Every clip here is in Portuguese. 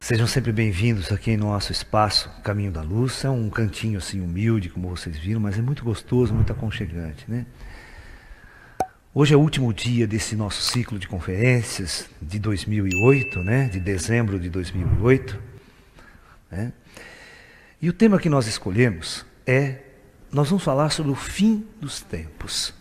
Sejam sempre bem-vindos aqui no nosso espaço Caminho da Luz. É um cantinho assim humilde, como vocês viram, mas é muito gostoso, muito aconchegante, né? Hoje é o último dia desse nosso ciclo de conferências de 2008, né? De dezembro de 2008, né? E o tema que nós escolhemos nós vamos falar sobre o fim dos tempos.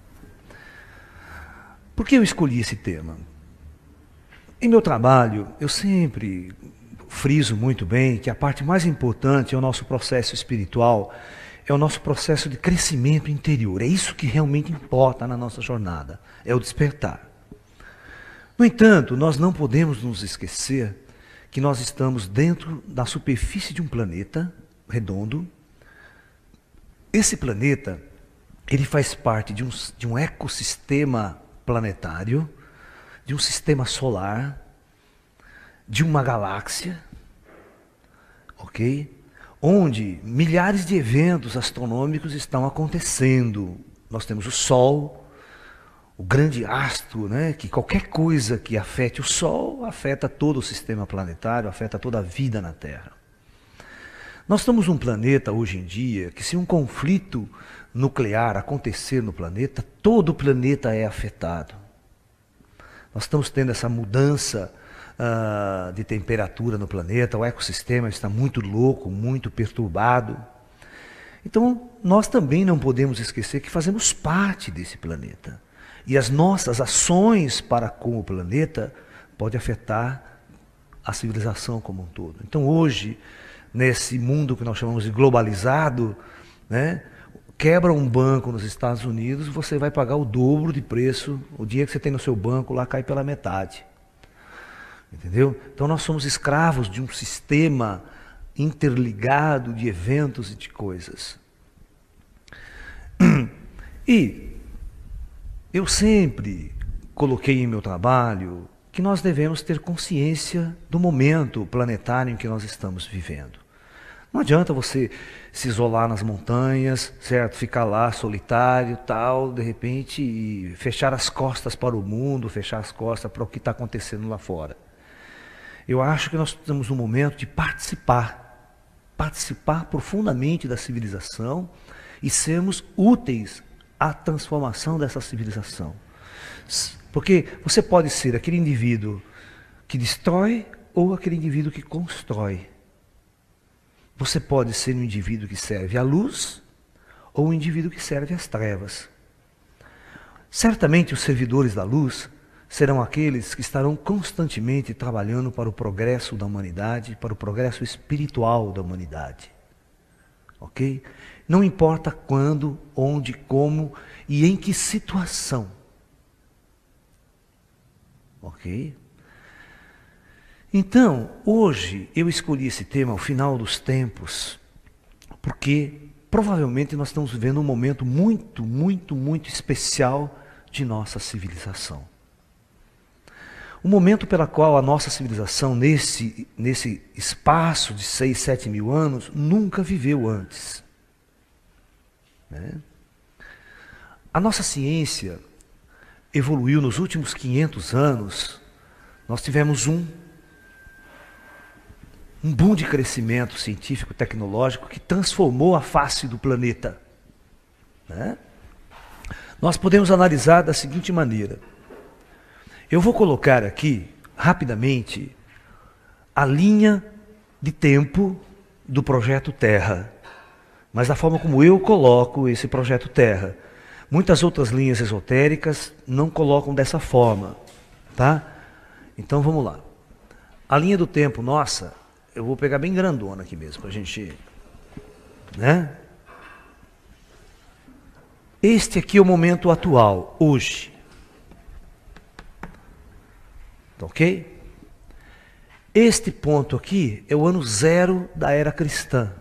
Por que eu escolhi esse tema? Em meu trabalho, eu sempre friso muito bem que a parte mais importante é o nosso processo espiritual, é o nosso processo de crescimento interior. É isso que realmente importa na nossa jornada, é o despertar. No entanto, nós não podemos nos esquecer que nós estamos dentro da superfície de um planeta redondo. Esse planeta, ele faz parte de um ecossistema planetário, de um sistema solar, de uma galáxia, ok? Onde milhares de eventos astronômicos estão acontecendo. Nós temos o Sol, o grande astro, né? Que qualquer coisa que afete o Sol, afeta todo o sistema planetário, afeta toda a vida na Terra. Nós estamos num planeta hoje em dia que, se um conflito nuclear acontecer no planeta, todo o planeta é afetado. Nós estamos tendo essa mudança de temperatura no planeta, o ecossistema está muito louco, muito perturbado. Então, nós também não podemos esquecer que fazemos parte desse planeta. E as nossas ações para com o planeta podem afetar a civilização como um todo. Então, hoje, nesse mundo que nós chamamos de globalizado, né? Quebra um banco nos Estados Unidos, você vai pagar o dobro de preço. O dinheiro que você tem no seu banco lá cai pela metade. Entendeu? Então nós somos escravos de um sistema interligado de eventos e de coisas. E eu sempre coloquei em meu trabalho que nós devemos ter consciência do momento planetário em que nós estamos vivendo. Não adianta você se isolar nas montanhas, certo? Ficar lá solitário, tal, de repente, e fechar as costas para o mundo, fechar as costas para o que está acontecendo lá fora. Eu acho que nós estamos no momento de participar profundamente da civilização e sermos úteis à transformação dessa civilização. Porque você pode ser aquele indivíduo que destrói ou aquele indivíduo que constrói. Você pode ser um indivíduo que serve à luz ou um indivíduo que serve às trevas. Certamente os servidores da luz serão aqueles que estarão constantemente trabalhando para o progresso da humanidade, para o progresso espiritual da humanidade. Ok? Não importa quando, onde, como e em que situação. Ok? Então, hoje eu escolhi esse tema, o final dos tempos, porque provavelmente nós estamos vivendo um momento muito, muito, muito especial de nossa civilização. O momento pelo qual a nossa civilização, nesse espaço de 6, 7 mil anos, nunca viveu antes. Né? A nossa ciência evoluiu nos últimos 500 anos, nós tivemos um boom de crescimento científico, tecnológico, que transformou a face do planeta. Né? Nós podemos analisar da seguinte maneira. Eu vou colocar aqui, rapidamente, a linha de tempo do projeto Terra, mas da forma como eu coloco esse projeto Terra. Muitas outras linhas esotéricas não colocam dessa forma. Tá? Então vamos lá. A linha do tempo nossa, eu vou pegar bem grandona aqui mesmo, para a gente, né? Este aqui é o momento atual, hoje. Ok? Este ponto aqui é o ano zero da era cristã.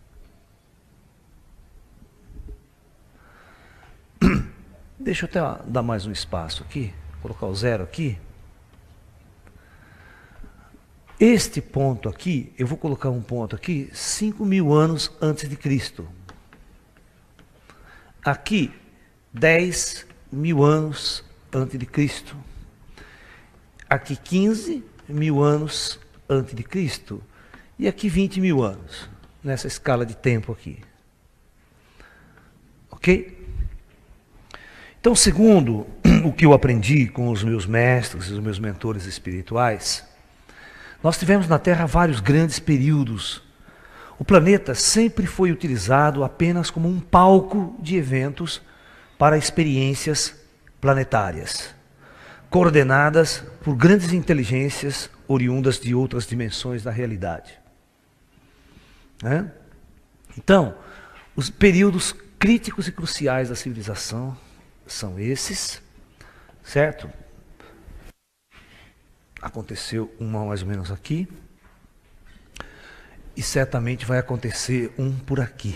Deixa eu até dar mais um espaço aqui, colocar o zero aqui. Este ponto aqui, eu vou colocar um ponto aqui, 5 mil anos antes de Cristo. Aqui, 10 mil anos antes de Cristo. Aqui, 15 mil anos antes de Cristo e aqui 20 mil anos, nessa escala de tempo aqui. Ok? Então, segundo o que eu aprendi com os meus mestres e os meus mentores espirituais, nós tivemos na Terra vários grandes períodos. O planeta sempre foi utilizado apenas como um palco de eventos para experiências planetárias, coordenadas por grandes inteligências oriundas de outras dimensões da realidade. Né? Então, os períodos críticos e cruciais da civilização são esses, certo? Aconteceu uma mais ou menos aqui, e certamente vai acontecer um por aqui.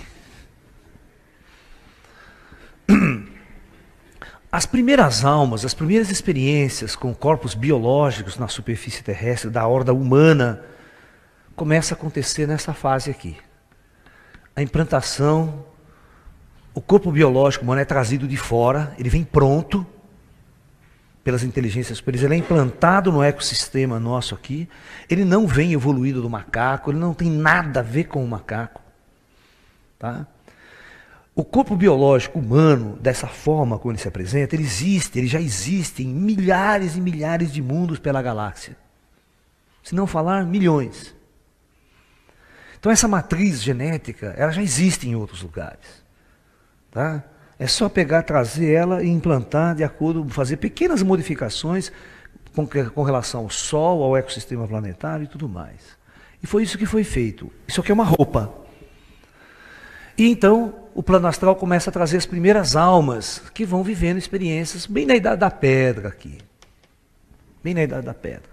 As primeiras almas, as primeiras experiências com corpos biológicos na superfície terrestre da horda humana começa a acontecer nessa fase aqui. A implantação, o corpo biológico humano é trazido de fora, ele vem pronto pelas inteligências superiores, ele é implantado no ecossistema nosso aqui, ele não vem evoluído do macaco, ele não tem nada a ver com o macaco. Tá? O corpo biológico humano, dessa forma como ele se apresenta, ele já existe em milhares e milhares de mundos pela galáxia. Se não falar, milhões. Então essa matriz genética, ela já existe em outros lugares. Tá? É só pegar, trazer ela e implantar de acordo, fazer pequenas modificações com relação ao Sol, ao ecossistema planetário e tudo mais. E foi isso que foi feito. Isso aqui é uma roupa. E então o plano astral começa a trazer as primeiras almas que vão vivendo experiências bem na idade da pedra aqui. Bem na idade da pedra.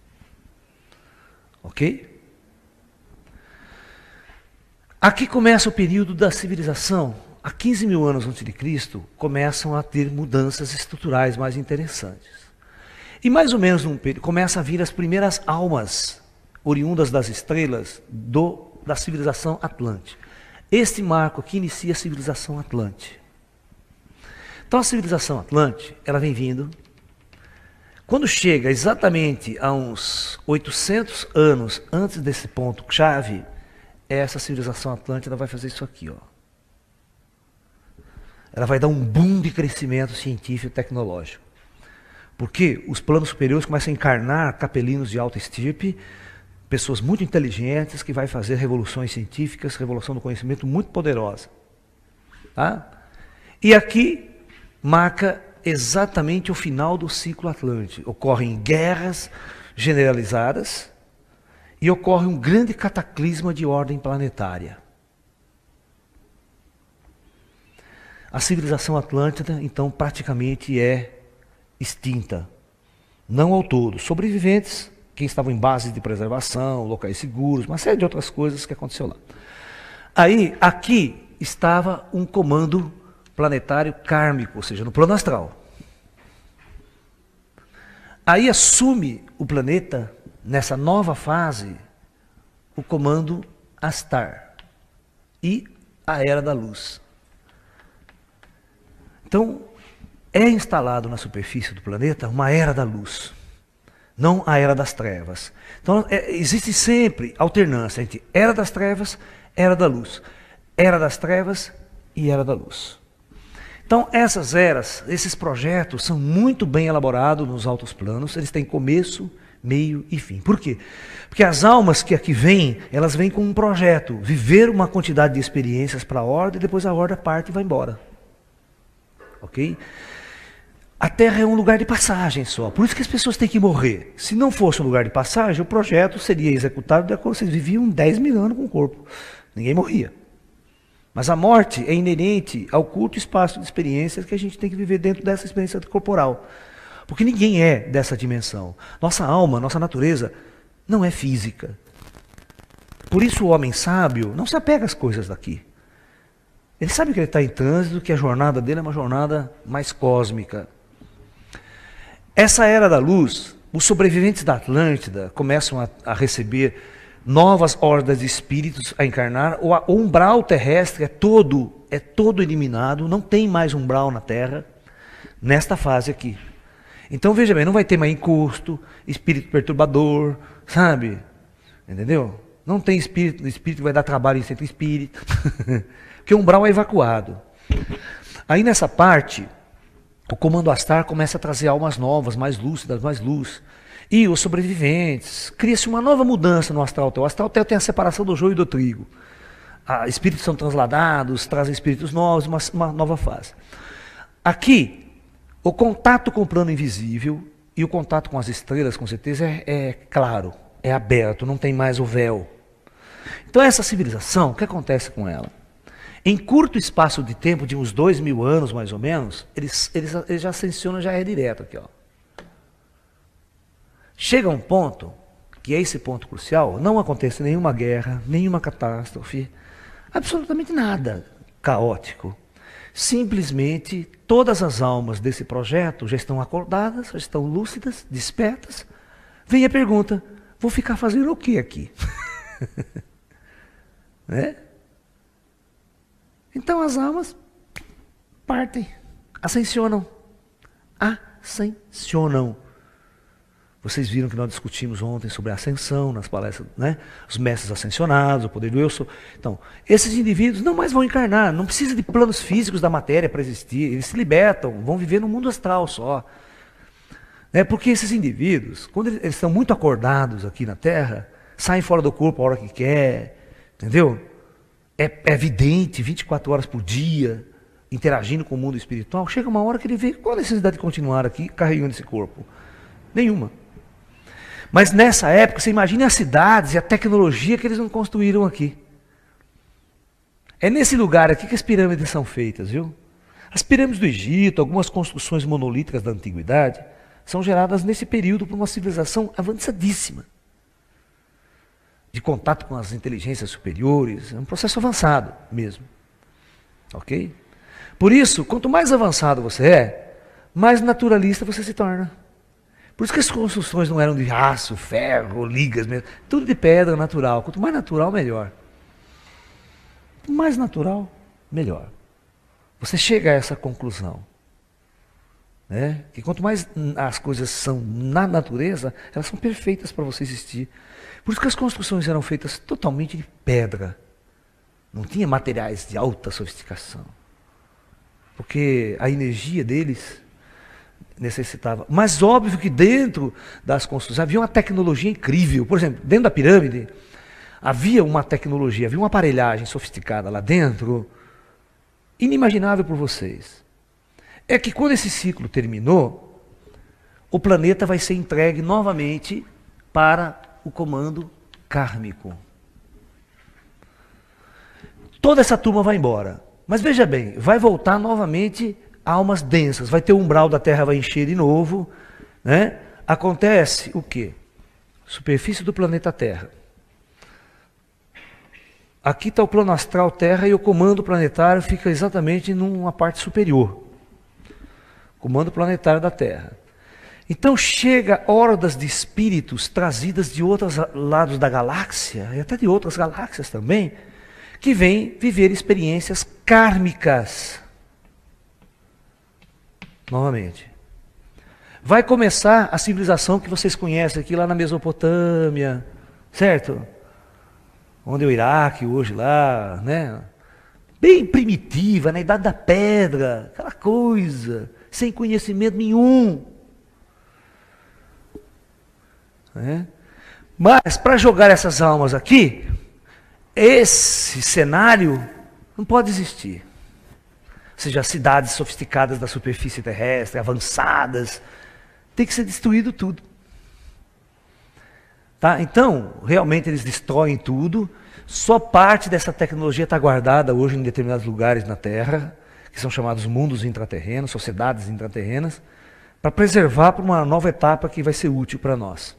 Ok? Aqui começa o período da civilização. Há 15 mil anos antes de Cristo, começam a ter mudanças estruturais mais interessantes. E mais ou menos num período, começa a vir as primeiras almas oriundas das estrelas da civilização Atlante. Este marco aqui inicia a civilização Atlante. Então a civilização Atlante, ela vem vindo. Quando chega exatamente a uns 800 anos antes desse ponto-chave, essa civilização Atlântida vai fazer isso aqui, ó. Ela vai dar um boom de crescimento científico e tecnológico. Porque os planos superiores começam a encarnar capelinos de alta estirpe, pessoas muito inteligentes que vai fazer revoluções científicas, revolução do conhecimento muito poderosa. Tá? E aqui marca exatamente o final do ciclo Atlântico. Ocorrem guerras generalizadas e ocorre um grande cataclisma de ordem planetária. A civilização Atlântida, então, praticamente é extinta. Não ao todo. Sobreviventes, quem estavam em bases de preservação, locais seguros, uma série de outras coisas que aconteceu lá. Aí, aqui, estava um comando planetário kármico, ou seja, no plano astral. Aí assume o planeta, nessa nova fase, o comando Astar e a Era da Luz. Então, é instalado na superfície do planeta uma Era da Luz, não a Era das Trevas. Então, existe sempre alternância entre Era das Trevas, Era da Luz. Era das Trevas e Era da Luz. Então, essas eras, esses projetos são muito bem elaborados nos altos planos, eles têm começo, meio e fim. Por quê? Porque as almas que aqui vêm, elas vêm com um projeto, viver uma quantidade de experiências para a Horda e depois a Horda parte e vai embora. Ok? A Terra é um lugar de passagem só, por isso que as pessoas têm que morrer. Se não fosse um lugar de passagem, o projeto seria executado de acordo com vocês viviam 10 mil anos com o corpo, ninguém morria. Mas a morte é inerente ao curto espaço de experiências que a gente tem que viver dentro dessa experiência corporal. Porque ninguém é dessa dimensão. Nossa alma, nossa natureza não é física. Por isso o homem sábio não se apega às coisas daqui. Ele sabe que ele está em trânsito, que a jornada dele é uma jornada mais cósmica. Essa Era da Luz, os sobreviventes da Atlântida começam a receber novas hordas de espíritos a encarnar. O umbral terrestre é todo eliminado, não tem mais umbral na Terra, nesta fase aqui. Então veja bem, não vai ter mais encosto, espírito perturbador, sabe? Entendeu? Não tem espírito, o espírito vai dar trabalho em centro espírita. Porque o umbral é evacuado. Aí nessa parte, o comando astral começa a trazer almas novas, mais lúcidas, mais luz. E os sobreviventes. Cria-se uma nova mudança no astral teu. O astral teu tem a separação do joio e do trigo. Espíritos são transladados, trazem espíritos novos, uma nova fase. Aqui, o contato com o plano invisível e o contato com as estrelas, com certeza, é claro, é aberto, não tem mais o véu. Então essa civilização, o que acontece com ela? Em curto espaço de tempo, de uns 2000 anos mais ou menos, eles já ascensionam, já é direto aqui, ó. Chega um ponto, que é esse ponto crucial, não acontece nenhuma guerra, nenhuma catástrofe, absolutamente nada caótico. Simplesmente todas as almas desse projeto já estão acordadas, já estão lúcidas, despertas. Vem a pergunta, vou ficar fazendo o que aqui? Né? Então as almas partem, ascensionam. Ascensionam. Vocês viram que nós discutimos ontem sobre a ascensão nas palestras, né? Os mestres ascensionados, o poder do eu sou. Então, esses indivíduos não mais vão encarnar, não precisa de planos físicos da matéria para existir, eles se libertam, vão viver no mundo astral só. Porque esses indivíduos, quando eles estão muito acordados aqui na Terra, saem fora do corpo a hora que quer, entendeu? É evidente, 24 horas por dia, interagindo com o mundo espiritual, chega uma hora que ele vê qual a necessidade de continuar aqui carregando esse corpo. Nenhuma. Mas nessa época, você imagina as cidades e a tecnologia que eles não construíram aqui. É nesse lugar aqui que as pirâmides são feitas, viu? As pirâmides do Egito, algumas construções monolíticas da antiguidade, são geradas nesse período por uma civilização avançadíssima. De contato com as inteligências superiores, é um processo avançado mesmo. Ok? Por isso, quanto mais avançado você é, mais naturalista você se torna. Por isso que as construções não eram de aço, ferro, ligas mesmo. Tudo de pedra natural. Quanto mais natural, melhor. Quanto mais natural, melhor. Você chega a essa conclusão. Né? Que quanto mais as coisas são na natureza, elas são perfeitas para você existir. Por isso que as construções eram feitas totalmente de pedra. Não tinha materiais de alta sofisticação. Porque a energia deles necessitava. Mas óbvio que dentro das construções havia uma tecnologia incrível. Por exemplo, dentro da pirâmide havia uma tecnologia, havia uma aparelhagem sofisticada lá dentro, inimaginável por vocês. É que quando esse ciclo terminou, o planeta vai ser entregue novamente para o comando kármico. Toda essa turma vai embora. Mas veja bem, vai voltar novamente almas densas, vai ter o umbral da Terra, vai encher de novo, né? Acontece o quê? Superfície do planeta Terra. Aqui está o plano astral Terra e o comando planetário fica exatamente numa parte superior. Comando planetário da Terra. Então chega hordas de espíritos trazidas de outros lados da galáxia, e até de outras galáxias também, que vêm viver experiências kármicas. Novamente. Vai começar a civilização que vocês conhecem aqui lá na Mesopotâmia, certo? Onde é o Iraque hoje lá, né? Bem primitiva, na idade da pedra, aquela coisa, sem conhecimento nenhum. Né? Mas para jogar essas almas aqui, esse cenário não pode existir. Ou seja, as cidades sofisticadas da superfície terrestre, avançadas, tem que ser destruído tudo. Tá? Então, realmente eles destroem tudo, só parte dessa tecnologia está guardada hoje em determinados lugares na Terra, que são chamados mundos intraterrenos, sociedades intraterrenas, para preservar para uma nova etapa que vai ser útil para nós.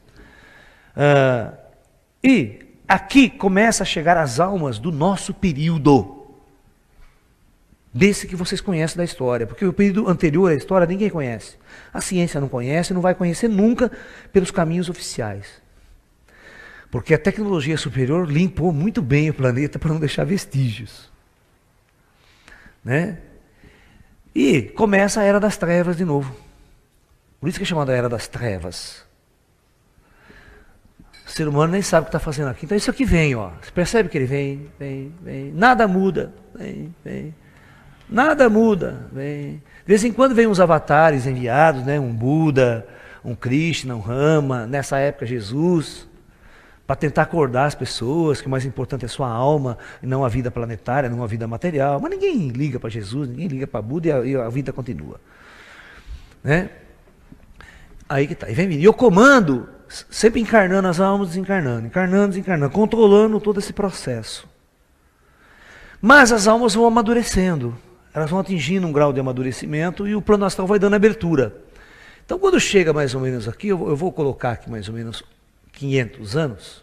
E aqui começa a chegar as almas do nosso período. Desse que vocês conhecem da história, porque o período anterior à história ninguém conhece. A ciência não conhece, não vai conhecer nunca pelos caminhos oficiais. Porque a tecnologia superior limpou muito bem o planeta para não deixar vestígios. Né? E começa a Era das Trevas de novo. Por isso que é chamada Era das Trevas. O ser humano nem sabe o que está fazendo aqui. Então isso aqui vem, ó. Você percebe que ele vem, vem, vem. Nada muda. Vem, vem. Nada muda. Vem. De vez em quando vem uns avatares enviados, né? Um Buda, um Krishna, um Rama, nessa época Jesus, para tentar acordar as pessoas que o mais importante é a sua alma e não a vida planetária, não a vida material. Mas ninguém liga para Jesus, ninguém liga para Buda e a vida continua. Né? Aí que tá. E vem vindo. E eu comando, sempre encarnando as almas, desencarnando, encarnando, desencarnando, controlando todo esse processo. Mas as almas vão amadurecendo, elas vão atingindo um grau de amadurecimento e o plano astral vai dando abertura. Então quando chega mais ou menos aqui, eu vou colocar aqui mais ou menos 500 anos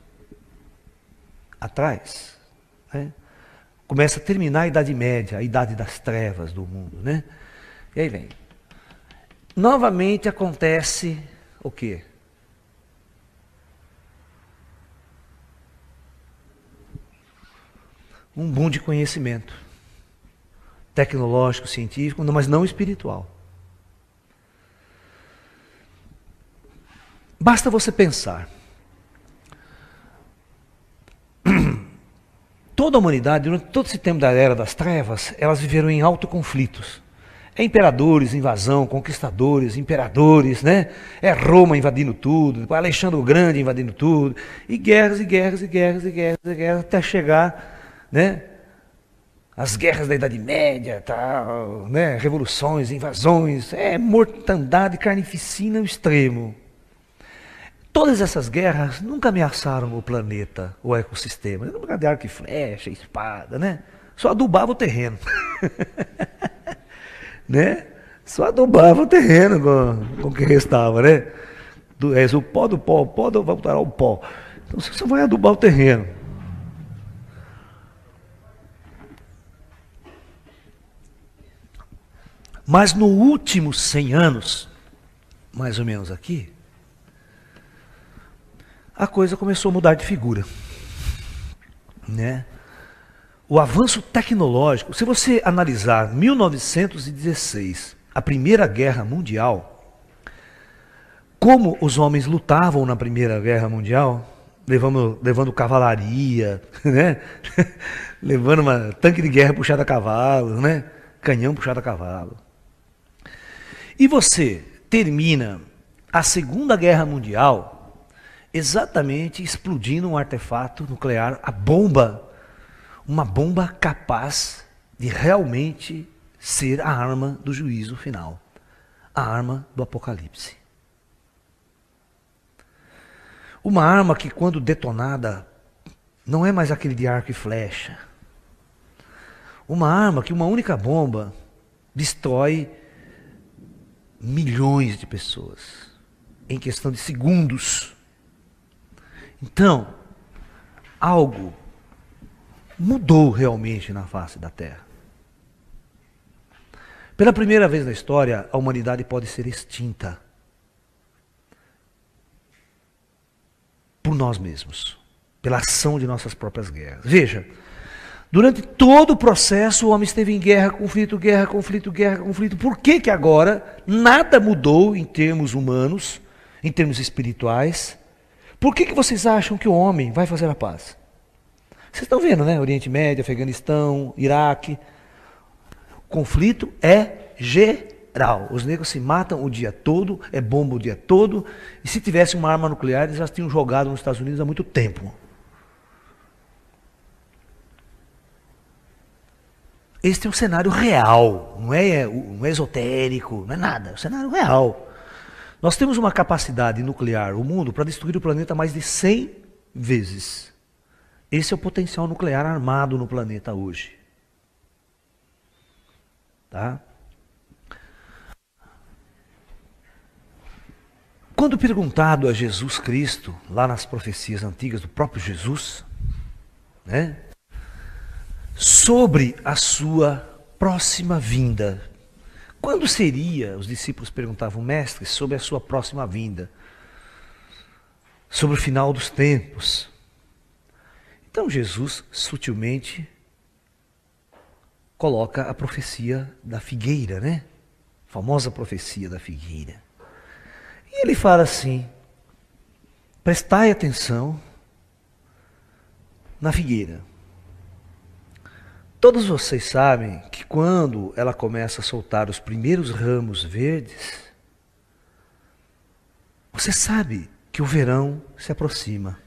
atrás, né? Começa a terminar a Idade Média, a Idade das Trevas do mundo, né? E aí vem. Novamente acontece o quê? Um boom de conhecimento tecnológico, científico, mas não espiritual. Basta você pensar. Toda a humanidade, durante todo esse tempo da Era das Trevas, elas viveram em autoconflitos. É imperadores, invasão, conquistadores, imperadores, né? É Roma invadindo tudo, Alexandre o Grande invadindo tudo, e guerras, e guerras, e guerras, e guerras, e guerras, até chegar, né? As guerras da Idade Média, tal, né? Revoluções, invasões, mortandade, carnificina ao extremo. Todas essas guerras nunca ameaçaram o planeta, o ecossistema. Nunca de arco e flecha, espada, né? Só adubava o terreno. Né? Só adubava o terreno com o que restava, né? O pó do pó, o pó voltará ao pó. Então você só vai adubar o terreno. Mas no último 100 anos, mais ou menos aqui, a coisa começou a mudar de figura, né? O avanço tecnológico, se você analisar 1916, a Primeira Guerra Mundial, como os homens lutavam na Primeira Guerra Mundial, levando cavalaria, né? Levando uma tanque de guerra puxado a cavalo, né? Canhão puxado a cavalo. E você termina a Segunda Guerra Mundial exatamente explodindo um artefato nuclear, a bomba. Uma bomba capaz de realmente ser a arma do juízo final. A arma do apocalipse. Uma arma que, quando detonada, não é mais aquele de arco e flecha. Uma arma que uma única bomba destrói milhões de pessoas em questão de segundos. Então, algo mudou realmente na face da Terra. Pela primeira vez na história, a humanidade pode ser extinta por nós mesmos, pela ação de nossas próprias guerras. Veja, durante todo o processo o homem esteve em guerra, conflito, guerra, conflito, guerra, conflito. Por que que agora nada mudou em termos humanos, em termos espirituais? Por que que vocês acham que o homem vai fazer a paz? Vocês estão vendo, né? Oriente Médio, Afeganistão, Iraque. O conflito é geral. Os negros se matam o dia todo, é bomba o dia todo. E se tivesse uma arma nuclear, eles já tinham jogado nos Estados Unidos há muito tempo. Este é um cenário real, não é esotérico, não é nada, é um cenário real. Nós temos uma capacidade nuclear, o mundo, para destruir o planeta mais de 100 vezes. Esse é o potencial nuclear armado no planeta hoje. Tá? Quando perguntado a Jesus Cristo, lá nas profecias antigas do próprio Jesus, né, sobre a sua próxima vinda, quando seria, os discípulos perguntavam, mestre, sobre a sua próxima vinda, sobre o final dos tempos. Então Jesus sutilmente coloca a profecia da figueira, né? A famosa profecia da figueira. E ele fala assim: prestai atenção na figueira. Todos vocês sabem que quando ela começa a soltar os primeiros ramos verdes, você sabe que o verão se aproxima.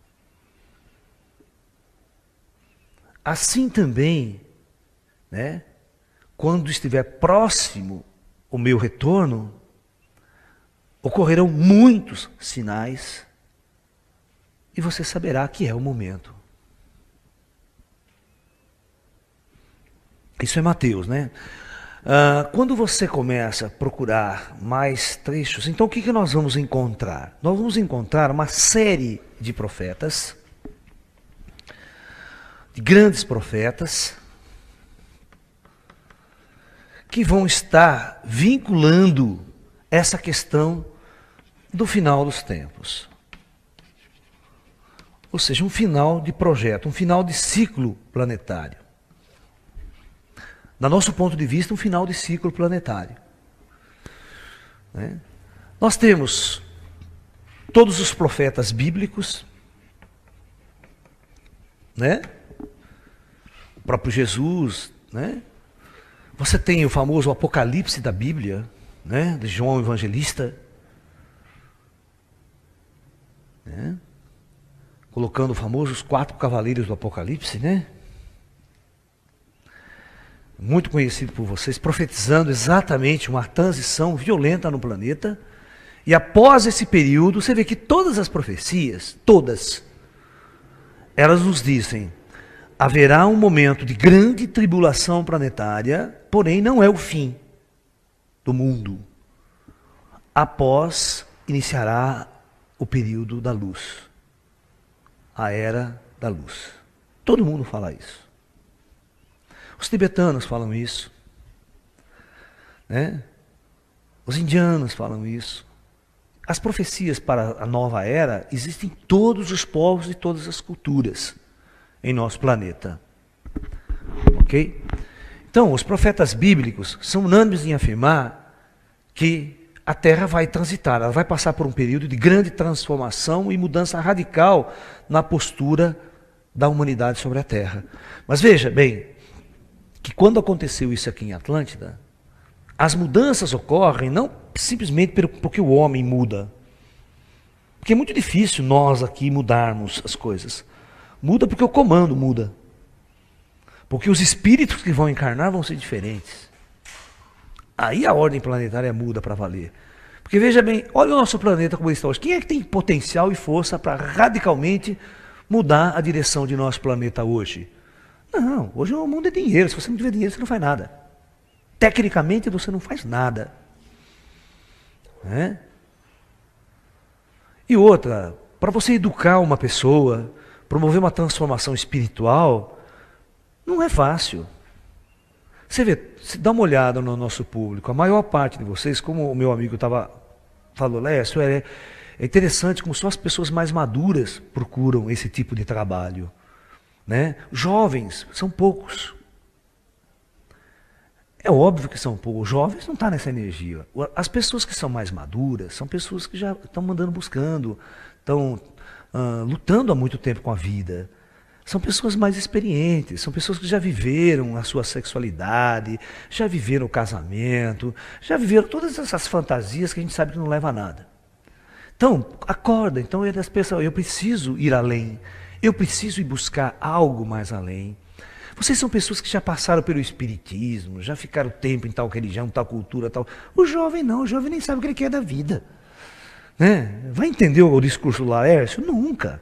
Assim também, né, quando estiver próximo o meu retorno, ocorrerão muitos sinais e você saberá que é o momento. Isso é Mateus, né? Quando você começa a procurar mais trechos, então o que nós vamos encontrar? Nós vamos encontrar uma série de profetas, de grandes profetas, que vão estar vinculando essa questão do final dos tempos. Ou seja, um final de projeto, um final de ciclo planetário. Da nosso ponto de vista, um final de ciclo planetário. Né? Nós temos todos os profetas bíblicos, né? O próprio Jesus, né? Você tem o famoso Apocalipse da Bíblia, né? De João Evangelista, né? Colocando os famosos 4 cavaleiros do Apocalipse, né? Muito conhecido por vocês, profetizando exatamente uma transição violenta no planeta. E após esse período, você vê que todas as profecias, todas, elas nos dizem: haverá um momento de grande tribulação planetária, porém não é o fim do mundo. Após iniciará o período da luz, a era da luz. Todo mundo fala isso. Os tibetanos falam isso, né? Os indianos falam isso. As profecias para a nova era existem em todos os povos e todas as culturas em nosso planeta. Ok? Então, os profetas bíblicos são unânimes em afirmar que a Terra vai transitar, ela vai passar por um período de grande transformação e mudança radical na postura da humanidade sobre a Terra. Mas veja bem, que quando aconteceu isso aqui em Atlântida, as mudanças ocorrem não simplesmente porque o homem muda. Porque é muito difícil nós aqui mudarmos as coisas. Muda porque o comando muda. Porque os espíritos que vão encarnar vão ser diferentes. Aí a ordem planetária muda para valer. Porque veja bem, olha o nosso planeta como ele está hoje. Quem é que tem potencial e força para radicalmente mudar a direção de nosso planeta hoje? Não, hoje o mundo é dinheiro. Se você não tiver dinheiro, você não faz nada. Tecnicamente, você não faz nada. Né? E outra, para você educar uma pessoa, promover uma transformação espiritual, não é fácil. Você vê, dá uma olhada no nosso público. A maior parte de vocês, como o meu amigo falou, Lécio, é interessante como só as pessoas mais maduras procuram esse tipo de trabalho. Né? Jovens, são poucos. É óbvio que são poucos. Jovens não estão nessa energia. As pessoas que são mais maduras são pessoas que já estão buscando, estão lutando há muito tempo com a vida. São pessoas mais experientes, são pessoas que já viveram a sua sexualidade, já viveram o casamento, já viveram todas essas fantasias que a gente sabe que não leva a nada. Então, acorda. Então, eles pensam, eu preciso ir além. Eu preciso ir buscar algo mais além. Vocês são pessoas que já passaram pelo espiritismo, já ficaram tempo em tal religião, tal cultura, tal. O jovem não, o jovem nem sabe o que ele quer da vida. Né? Vai entender o discurso do Laércio? Nunca.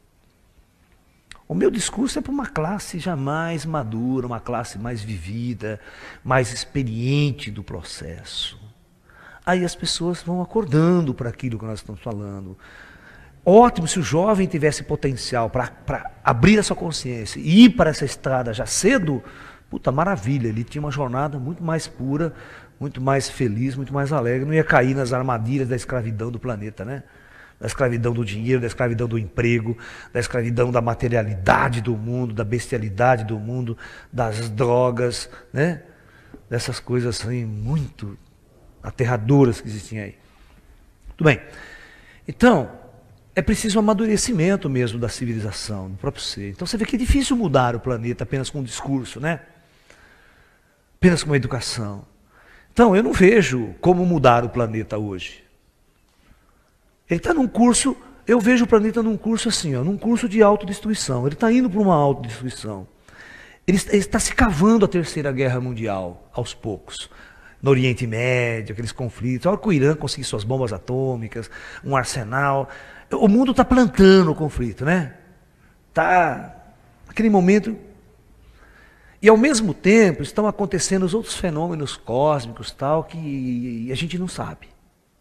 O meu discurso é para uma classe já mais madura, uma classe mais vivida, mais experiente do processo. Aí as pessoas vão acordando para aquilo que nós estamos falando. Ótimo se o jovem tivesse potencial para abrir a sua consciência e ir para essa estrada já cedo, puta, maravilha, ele tinha uma jornada muito mais pura, muito mais feliz, muito mais alegre, não ia cair nas armadilhas da escravidão do planeta, né? Da escravidão do dinheiro, da escravidão do emprego, da escravidão da materialidade do mundo, da bestialidade do mundo, das drogas, né? Dessas coisas assim, muito aterradoras que existiam aí. Tudo bem. Então, É preciso um amadurecimento mesmo da civilização, do próprio ser. Então você vê que é difícil mudar o planeta apenas com um discurso, né? Apenas com uma educação. Então eu não vejo como mudar o planeta hoje. Ele está num curso, eu vejo o planeta num curso assim, ó, num curso de autodestruição. Ele está indo para uma autodestruição. Ele está se cavando a Terceira Guerra Mundial, aos poucos. No Oriente Médio, aqueles conflitos. A hora que o Irã conseguir suas bombas atômicas, um arsenal. O mundo está plantando o conflito, né? Está naquele momento. E ao mesmo tempo estão acontecendo os outros fenômenos cósmicos tal que a gente não sabe.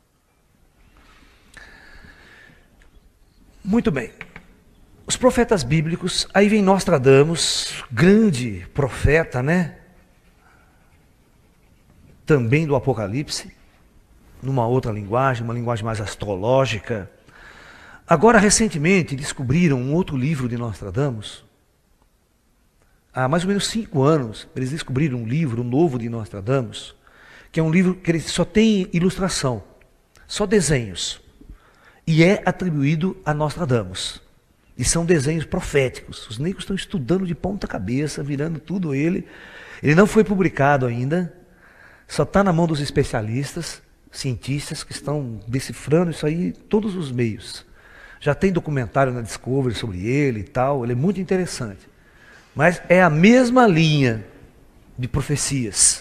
Muito bem. Os profetas bíblicos, aí vem Nostradamus, grande profeta, né? Também do Apocalipse, numa outra linguagem, uma linguagem mais astrológica. Agora, recentemente, descobriram um outro livro de Nostradamus. Há mais ou menos 5 anos, eles descobriram um livro novo de Nostradamus, que é um livro que ele só tem ilustração, só desenhos, e é atribuído a Nostradamus. E são desenhos proféticos. Os negros estão estudando de ponta cabeça, virando tudo ele. Ele não foi publicado ainda, só está na mão dos especialistas, cientistas, que estão decifrando isso aí em todos os meios. Já tem documentário na Discovery sobre ele e tal, ele é muito interessante. Mas é a mesma linha de profecias.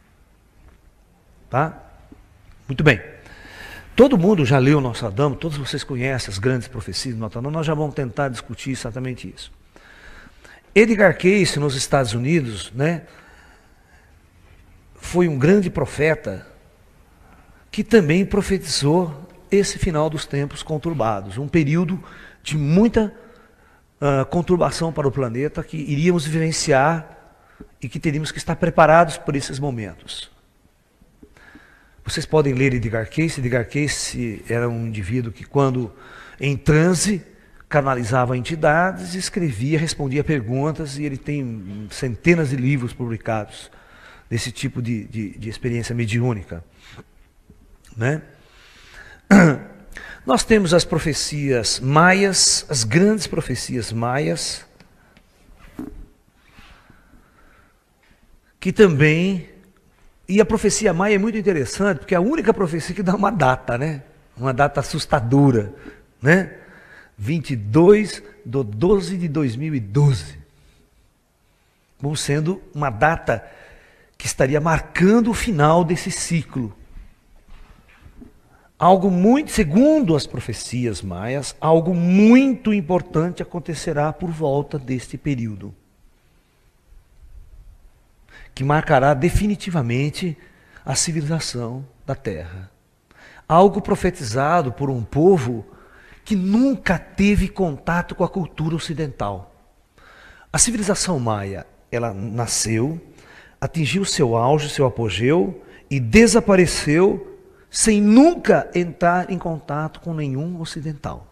Tá? Muito bem. Todo mundo já leu Nostradamus, todos vocês conhecem as grandes profecias de Nostradamus, nós já vamos tentar discutir exatamente isso. Edgar Cayce, nos Estados Unidos, né, foi um grande profeta que também profetizou esse final dos tempos conturbados, um período de muita conturbação para o planeta que iríamos vivenciar e que teríamos que estar preparados por esses momentos. Vocês podem ler Edgar Cayce. Edgar Cayce era um indivíduo que, quando em transe, canalizava entidades, escrevia, respondia perguntas, e ele tem centenas de livros publicados desse tipo de experiência mediúnica. Né? Nós temos as profecias maias, as grandes profecias maias, que também... E a profecia maia é muito interessante, porque é a única profecia que dá uma data, né? Uma data assustadora, né? 22/12/2012. Como sendo uma data que estaria marcando o final desse ciclo. Algo muito, segundo as profecias maias, algo muito importante acontecerá por volta deste período, que marcará definitivamente a civilização da Terra. Algo profetizado por um povo que nunca teve contato com a cultura ocidental. A civilização maia, ela nasceu, atingiu seu auge, seu apogeu e desapareceu sem nunca entrar em contato com nenhum ocidental.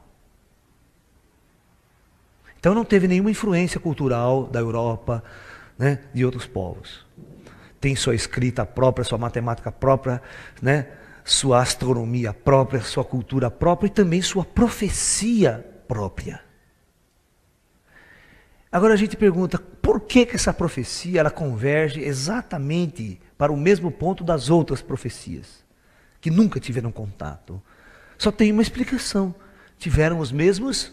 Então não teve nenhuma influência cultural da Europa, né, de outros povos. Tem sua escrita própria, sua matemática própria, né, sua astronomia própria, sua cultura própria e também sua profecia própria. Agora a gente pergunta, por que essa profecia ela converge exatamente para o mesmo ponto das outras profecias, que nunca tiveram contato? Só tem uma explicação. Tiveram os mesmos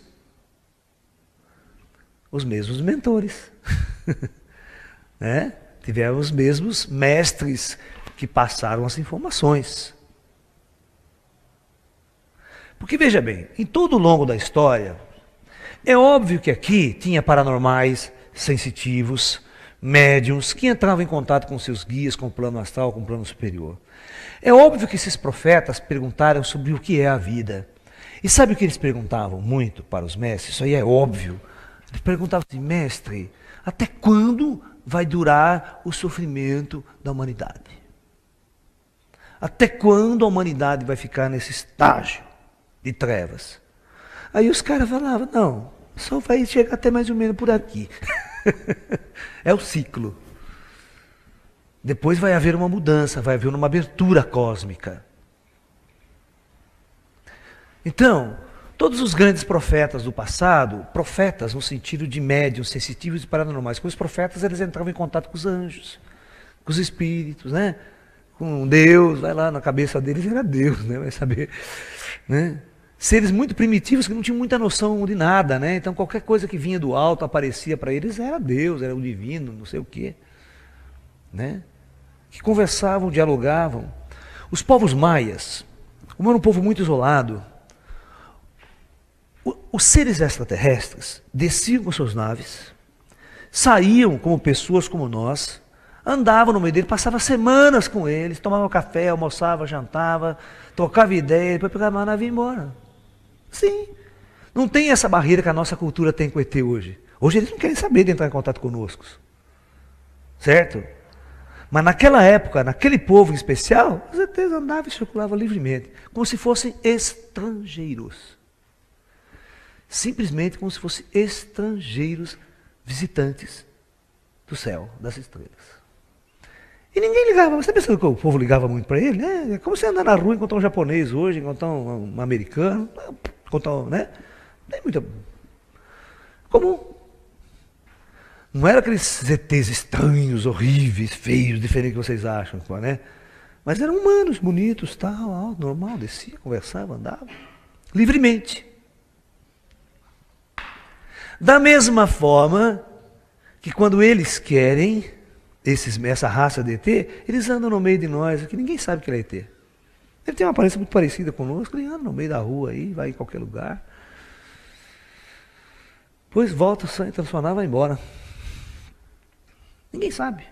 mentores. Né? Tiveram os mesmos mestres que passaram as informações. Porque veja bem, em todo o longo da história, é óbvio que aqui tinha paranormais, sensitivos, médiuns, que entravam em contato com seus guias, com o plano astral, com o plano superior. É óbvio que esses profetas perguntaram sobre o que é a vida. E sabe o que eles perguntavam muito para os mestres? Isso aí é óbvio. Eles perguntavam assim, mestre, até quando vai durar o sofrimento da humanidade? Até quando a humanidade vai ficar nesse estágio de trevas? Aí os caras falavam, não, só vai chegar até mais ou menos por aqui. É o ciclo. Depois vai haver uma mudança, vai haver uma abertura cósmica. Então, Todos os grandes profetas do passado, profetas no sentido de médiuns, sensitivos e paranormais, com os profetas eles entravam em contato com os anjos, com os espíritos, né? Com Deus, vai lá na cabeça deles era Deus, né? Vai saber, né? Seres muito primitivos que não tinham muita noção de nada, né? Então qualquer coisa que vinha do alto aparecia para eles era Deus, era o divino, não sei o quê, né? Que conversavam, dialogavam. Os povos maias, como era um povo muito isolado, os seres extraterrestres desciam com suas naves, saíam como pessoas como nós, andavam no meio deles, passavam semanas com eles, tomavam café, almoçava, jantava, trocava ideia, depois pegava a nave e ia embora. Sim. Não tem essa barreira que a nossa cultura tem com o ET hoje. Hoje eles não querem saber de entrar em contato conosco. Certo? Mas naquela época, naquele povo em especial, os ETs andavam e circulavam livremente, como se fossem estrangeiros. Simplesmente como se fossem estrangeiros visitantes do céu, das estrelas. E ninguém ligava. Você pensa que o povo ligava muito para ele? É como você andar na rua e encontrar um japonês hoje, encontrar um americano, encontrar né? Não é muito comum. Não era aqueles ETs estranhos, horríveis, feios, diferentes que vocês acham, né? Mas eram humanos, bonitos, tal, normal, descia, conversava, andava, livremente. Da mesma forma que quando eles querem, essa raça de ET, eles andam no meio de nós, que ninguém sabe que ele é ET. Ele tem uma aparência muito parecida conosco, ele anda no meio da rua aí, vai em qualquer lugar. Depois volta, sai, transformar, vai embora. Ninguém sabe.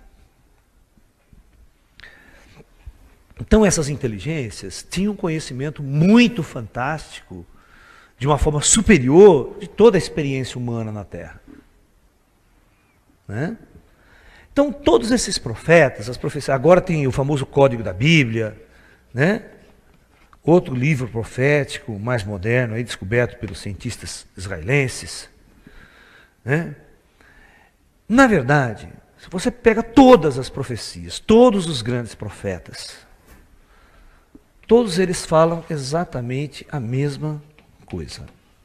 Então essas inteligências tinham um conhecimento muito fantástico, de uma forma superior de toda a experiência humana na Terra. Né? Então todos esses profetas, as profecias, agora tem o famoso Código da Bíblia, né? Outro livro profético mais moderno, aí, descoberto pelos cientistas israelenses. Né? Na verdade, se você pega todas as profecias, todos os grandes profetas, todos eles falam exatamente a mesma coisa.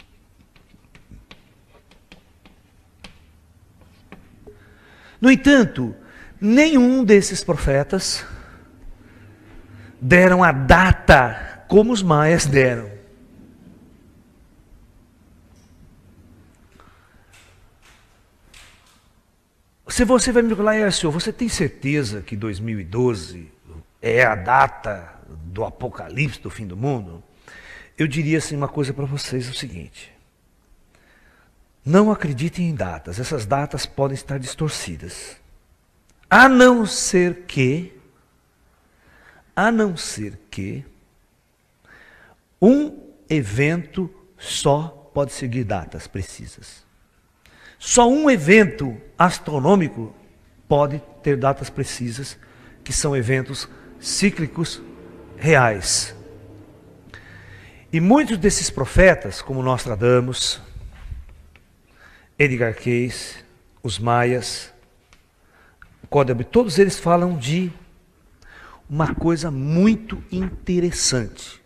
No entanto, nenhum desses profetas deram a data como os maias deram. Se você vai me perguntar, senhor, você tem certeza que 2012 é a data do apocalipse, do fim do mundo? Eu diria assim uma coisa para vocês, é o seguinte. Não acreditem em datas, essas datas podem estar distorcidas. A não ser que um evento só pode seguir datas precisas. Só um evento astronômico pode ter datas precisas, que são eventos cíclicos reais. E muitos desses profetas, como Nostradamus, Edgar Cayce, os maias, todos eles falam de uma coisa muito interessante.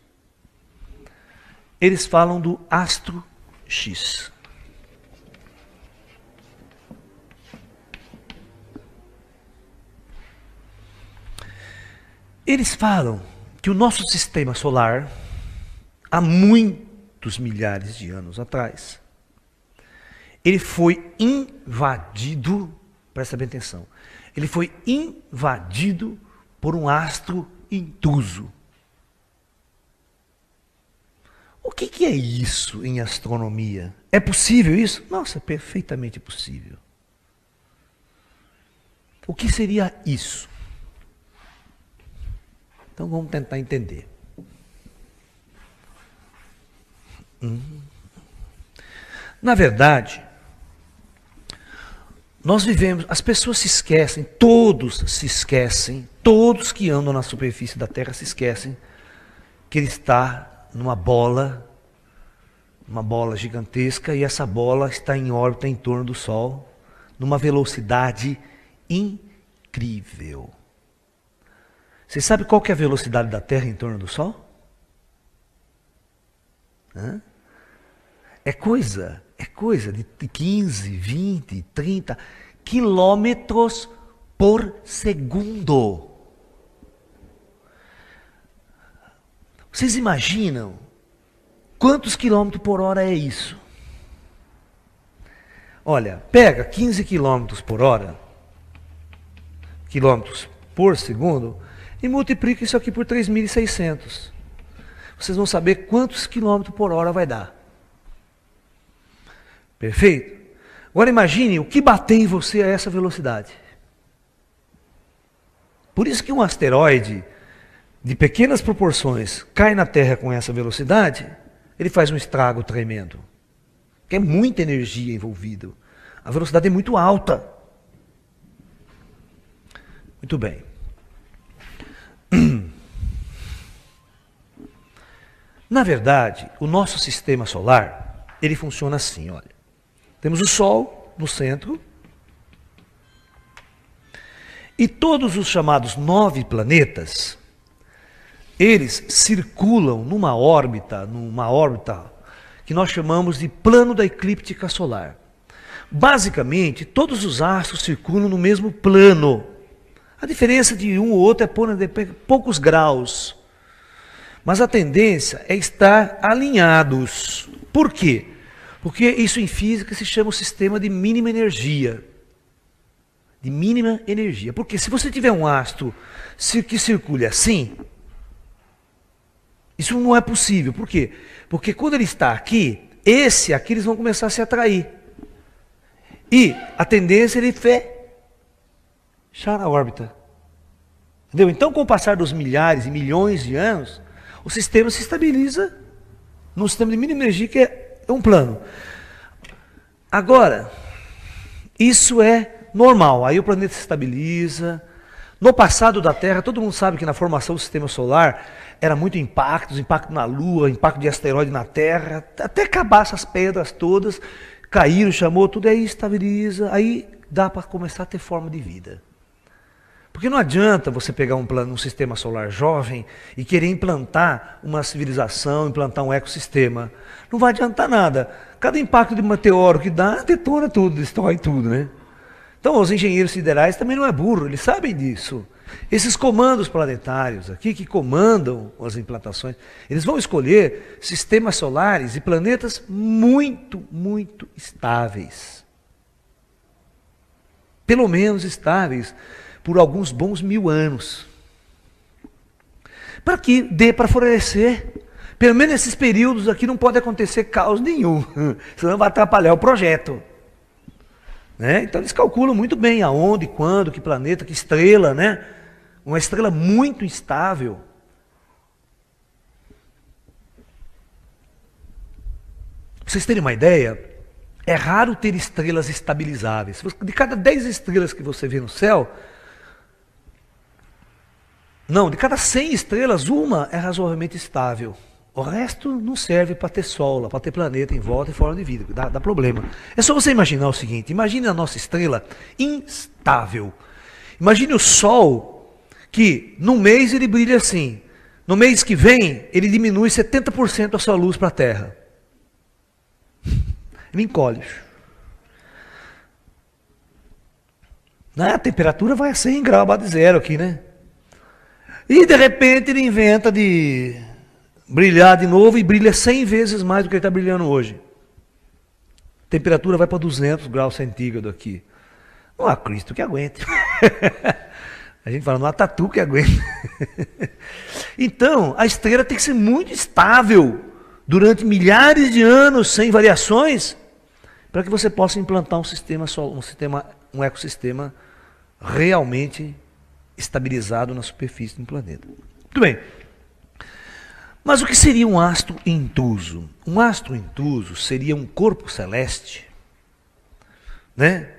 Eles falam do astro X. Eles falam que o nosso sistema solar, há muitos milhares de anos atrás, ele foi invadido, presta bem atenção, ele foi invadido por um astro intruso. O que é isso em astronomia? É possível isso? Nossa, é perfeitamente possível. O que seria isso? Então vamos tentar entender. Na verdade, nós vivemos, as pessoas se esquecem, todos que andam na superfície da Terra se esquecem que ele está numa bola, uma bola gigantesca, e essa bola está em órbita em torno do Sol, numa velocidade incrível. Você sabe qual que é a velocidade da Terra em torno do Sol? É coisa de 15, 20, 30 quilômetros por segundo. Vocês imaginam quantos quilômetros por hora é isso? Olha, pega 15 quilômetros por hora, quilômetros por segundo, e multiplica isso aqui por 3.600. Vocês vão saber quantos quilômetros por hora vai dar. Perfeito? Agora imagine o que bater em você a essa velocidade. Por isso que um asteroide de pequenas proporções cai na Terra com essa velocidade, ele faz um estrago tremendo. Porque é muita energia envolvida. A velocidade é muito alta. Muito bem. Na verdade, o nosso sistema solar, ele funciona assim, olha. Temos o Sol no centro. E todos os chamados 9 planetas, eles circulam numa órbita que nós chamamos de plano da eclíptica solar. Basicamente, todos os astros circulam no mesmo plano. A diferença de um ou outro é poucos graus. Mas a tendência é estar alinhados. Por quê? Porque isso em física se chama o sistema de mínima energia. De mínima energia. Porque se você tiver um astro que circule assim, isso não é possível. Por quê? Porque quando ele está aqui, aqui eles vão começar a se atrair. E a tendência é ele fechar a órbita. Entendeu? Então, com o passar dos milhares e milhões de anos, o sistema se estabiliza num sistema de mínima energia que é um plano. Agora, isso é normal. Aí o planeta se estabiliza. No passado da Terra, todo mundo sabe que na formação do sistema solar era muito impacto na Lua, impacto de asteroide na Terra, até acabar essas pedras todas, caíram, chamou, tudo aí estabiliza, aí dá para começar a ter forma de vida. Porque não adianta você pegar um sistema solar jovem e querer implantar uma civilização, implantar um ecossistema. Não vai adiantar nada. Cada impacto de meteoro que dá, detona tudo, destrói tudo, né? Então, os engenheiros siderais também não é burro, eles sabem disso. Esses comandos planetários aqui, que comandam as implantações, eles vão escolher sistemas solares e planetas muito, muito estáveis. Pelo menos estáveis por alguns bons 1000 anos. Para que dê para florescer. Pelo menos nesses períodos aqui não pode acontecer caos nenhum, senão vai atrapalhar o projeto. Né? Então eles calculam muito bem aonde, quando, que planeta, que estrela, né? Uma estrela muito instável. Para vocês terem uma ideia, é raro ter estrelas estabilizáveis. De cada 10 estrelas que você vê no céu, de cada 100 estrelas, uma é razoavelmente estável. O resto não serve para ter Sol, para ter planeta em volta e forma de vida, dá problema. É só você imaginar o seguinte, imagine a nossa estrela instável. Imagine o Sol, que no mês ele brilha assim, no mês que vem ele diminui 70% a sua luz para a Terra. Ele encolhe. A temperatura vai a 100 graus abaixo de zero aqui, né? E de repente ele inventa de brilhar de novo e brilha 100 vezes mais do que ele está brilhando hoje. A temperatura vai para 200 graus centígrados aqui. Não há Cristo que aguente. A gente fala, não há tatu que aguente. Então, a estrela tem que ser muito estável durante milhares de anos, sem variações, para que você possa implantar um ecossistema realmente estabilizado na superfície do planeta. Muito bem. Mas o que seria um astro intruso? Um astro intruso seria um corpo celeste, né?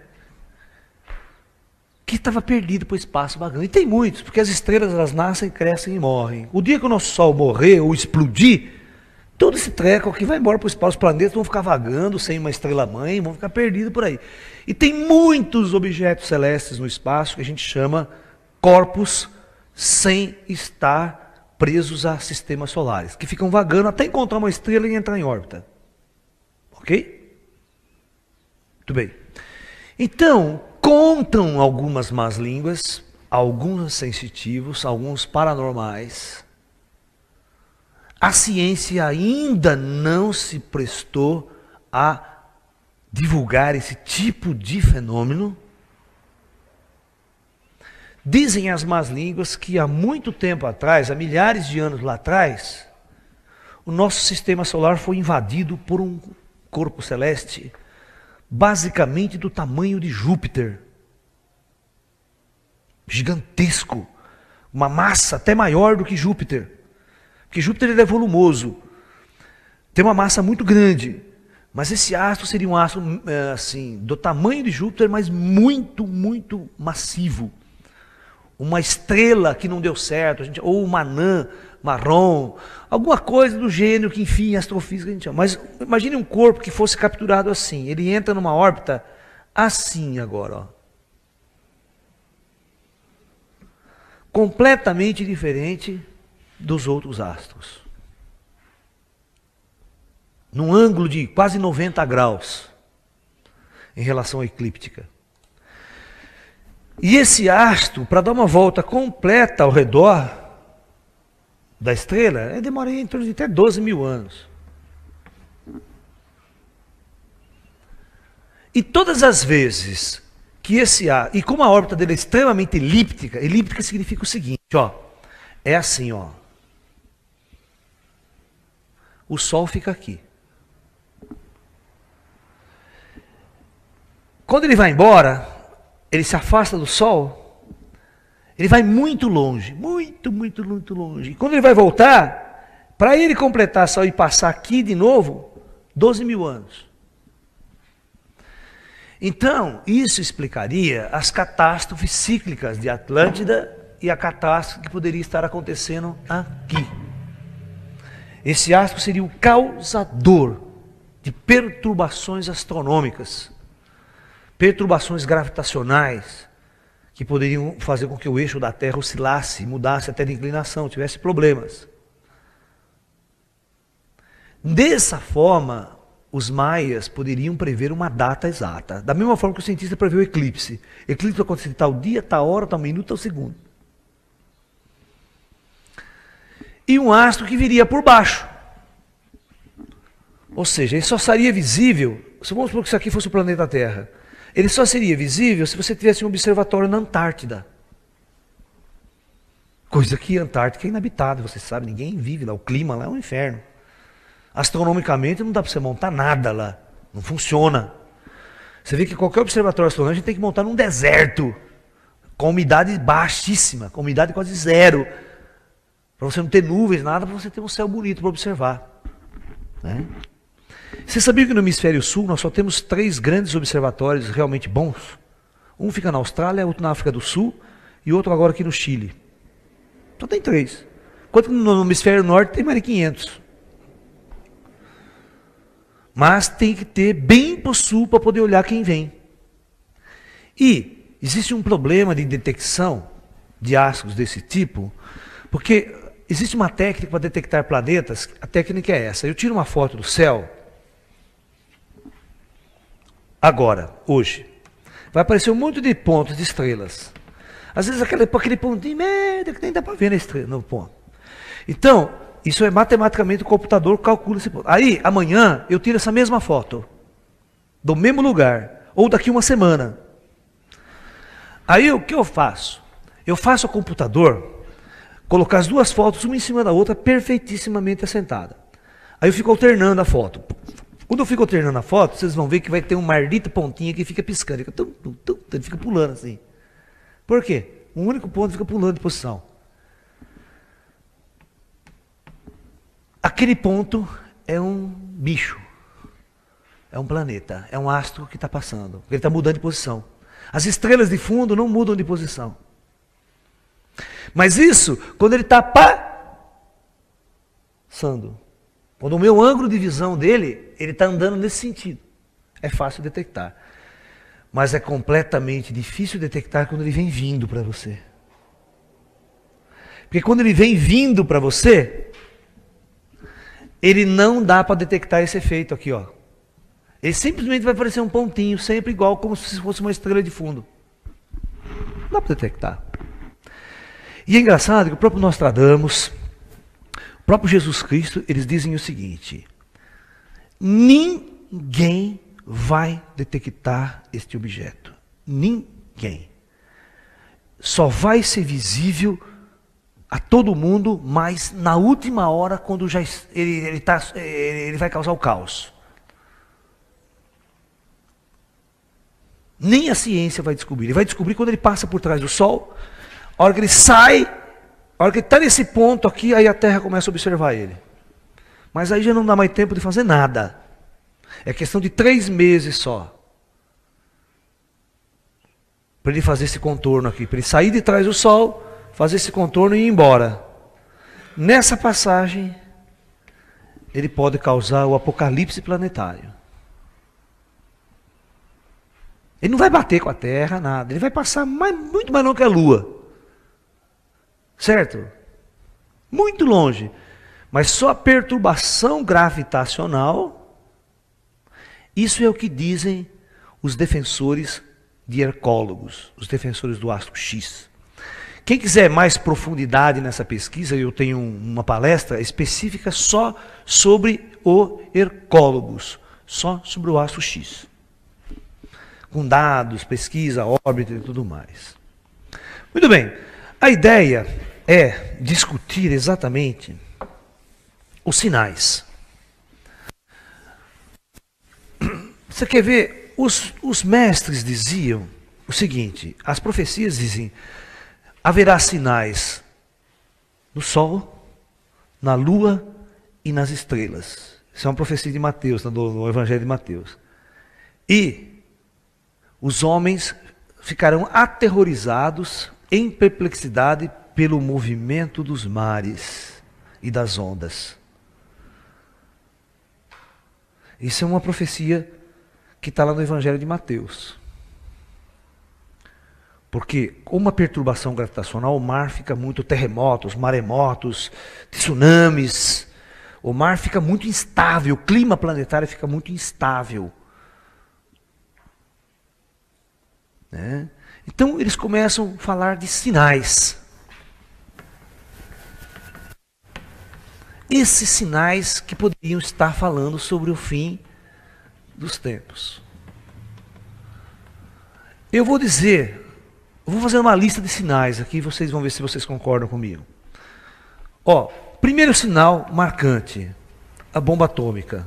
Que estava perdido para o espaço vagando. E tem muitos, porque as estrelas elas nascem, crescem e morrem. O dia que o nosso Sol morrer ou explodir, todo esse treco aqui vai embora para o espaço. Os planetas vão ficar vagando sem uma estrela-mãe, vão ficar perdidos por aí. E tem muitos objetos celestes no espaço que a gente chama corpos sem estar presos a sistemas solares, que ficam vagando até encontrar uma estrela e entrar em órbita. Ok? Muito bem. Então, contam algumas más línguas, alguns sensitivos, alguns paranormais. A ciência ainda não se prestou a divulgar esse tipo de fenômeno. Dizem as más línguas que há muito tempo atrás, há milhares de anos lá atrás, o nosso sistema solar foi invadido por um corpo celeste, basicamente do tamanho de Júpiter. Gigantesco. Uma massa até maior do que Júpiter. Porque Júpiter ele é volumoso. Tem uma massa muito grande. Mas esse astro seria um astro assim, do tamanho de Júpiter, mas muito, muito massivo. Uma estrela que não deu certo, ou uma anã marrom, alguma coisa do gênero que, enfim, astrofísica a gente chama. Mas imagine um corpo que fosse capturado assim. Ele entra numa órbita assim agora, ó. Completamente diferente dos outros astros. Num ângulo de quase 90 graus em relação à eclíptica. E esse astro, para dar uma volta completa ao redor da estrela, demora em torno de até 12 mil anos. E todas as vezes que esse astro, e como a órbita dele é extremamente elíptica, elíptica significa o seguinte, ó, é assim, ó. O Sol fica aqui. Quando ele vai embora, ele se afasta do Sol, ele vai muito longe, muito, muito, muito longe. E quando ele vai voltar, para ele completar Sol e passar aqui de novo, 12 mil anos. Então, isso explicaria as catástrofes cíclicas de Atlântida e a catástrofe que poderia estar acontecendo aqui. Esse astro seria o causador de perturbações astronômicas, perturbações gravitacionais, que poderiam fazer com que o eixo da Terra oscilasse, mudasse até de inclinação, tivesse problemas. Dessa forma, os maias poderiam prever uma data exata. Da mesma forma que o cientista prevê o eclipse. Eclipse vai acontecer tal dia, tal hora, tal minuto, tal segundo. E um astro que viria por baixo. Ou seja, ele só seria visível, vamos supor que isso aqui fosse o planeta Terra. Ele só seria visível se você tivesse um observatório na Antártida. Coisa que a Antártica é inabitável, você sabe, ninguém vive lá, o clima lá é um inferno. Astronomicamente não dá para você montar nada lá, não funciona. Você vê que qualquer observatório astronômico a gente tem que montar num deserto, com umidade baixíssima, com umidade quase zero, para você não ter nuvens, nada, para você ter um céu bonito para observar. Né? Você sabia que no hemisfério sul nós só temos 3 grandes observatórios realmente bons? Um fica na Austrália, outro na África do Sul e outro agora aqui no Chile. Só tem 3. Enquanto que no hemisfério norte tem mais de 500. Mas tem que ter bem para o sul para poder olhar quem vem. E existe um problema de detecção de astros desse tipo, porque existe uma técnica para detectar planetas, a técnica é essa. Eu tiro uma foto do céu, agora, hoje, vai aparecer um monte de pontos de estrelas. Às vezes aquele pontinho, merda, que nem dá para ver na estrela, no ponto. Então, isso é matematicamente o computador calcula esse ponto. Aí, amanhã, eu tiro essa mesma foto, do mesmo lugar, ou daqui uma semana. Aí, o que eu faço? Eu faço o computador colocar as 2 fotos, uma em cima da outra, perfeitissimamente assentada. Aí eu fico alternando a foto. Quando eu fico alternando a foto, vocês vão ver que vai ter um maldito pontinho que fica piscando. Ele fica pulando assim. Por quê? Um único ponto fica pulando de posição. Aquele ponto é um bicho. É um planeta. É um astro que está passando. Ele está mudando de posição. As estrelas de fundo não mudam de posição. Mas isso, quando ele está passando. Quando o meu ângulo de visão dele, ele está andando nesse sentido. É fácil detectar. Mas é completamente difícil detectar quando ele vem vindo para você. Porque quando ele vem vindo para você, ele não dá para detectar esse efeito aqui, ó. Ele simplesmente vai aparecer um pontinho, sempre igual, como se fosse uma estrela de fundo. Não dá para detectar. E é engraçado que o próprio Nostradamus, o próprio Jesus Cristo, eles dizem o seguinte: ninguém vai detectar este objeto. Ninguém. Só vai ser visível a todo mundo, mas na última hora, quando já ele vai causar o caos. Nem a ciência vai descobrir. Ele vai descobrir quando ele passa por trás do Sol. A hora que ele sai, a hora que ele está nesse ponto aqui, aí a Terra começa a observar ele. Mas aí já não dá mais tempo de fazer nada. É questão de 3 meses só. Para ele fazer esse contorno aqui. Para ele sair de trás do Sol, fazer esse contorno e ir embora. Nessa passagem, ele pode causar o apocalipse planetário. Ele não vai bater com a Terra, nada. Ele vai passar muito mais longe que a Lua. Certo? Muito longe. Mas só a perturbação gravitacional, isso é o que dizem os defensores de hercólogos, os defensores do astro X. Quem quiser mais profundidade nessa pesquisa, eu tenho uma palestra específica só sobre o hercólogos, só sobre o astro X. Com dados, pesquisa, órbita e tudo mais. Muito bem, a ideia é discutir exatamente os sinais. Você quer ver? Os mestres diziam o seguinte: as profecias dizem, haverá sinais no Sol, na Lua e nas estrelas. Isso é uma profecia de Mateus, no Evangelho de Mateus. E os homens ficarão aterrorizados, em perplexidade, pelo movimento dos mares e das ondas. Isso é uma profecia que está lá no Evangelho de Mateus. Porque, com uma perturbação gravitacional, o mar fica muito terremotos, maremotos, tsunamis. O mar fica muito instável, o clima planetário fica muito instável. Né? Então eles começam a falar de sinais. Esses sinais que poderiam estar falando sobre o fim dos tempos. Eu vou fazer uma lista de sinais aqui, vocês vão ver se vocês concordam comigo. Ó, primeiro sinal marcante, a bomba atômica.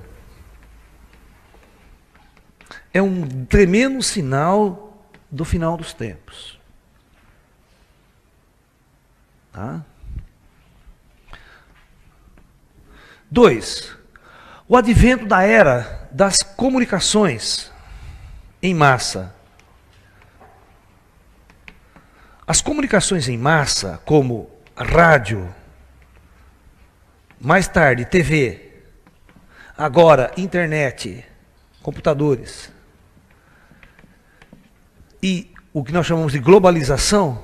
É um tremendo sinal do final dos tempos. Tá? 2. O advento da era das comunicações em massa. As comunicações em massa, como rádio, mais tarde TV, agora internet, computadores, e o que nós chamamos de globalização,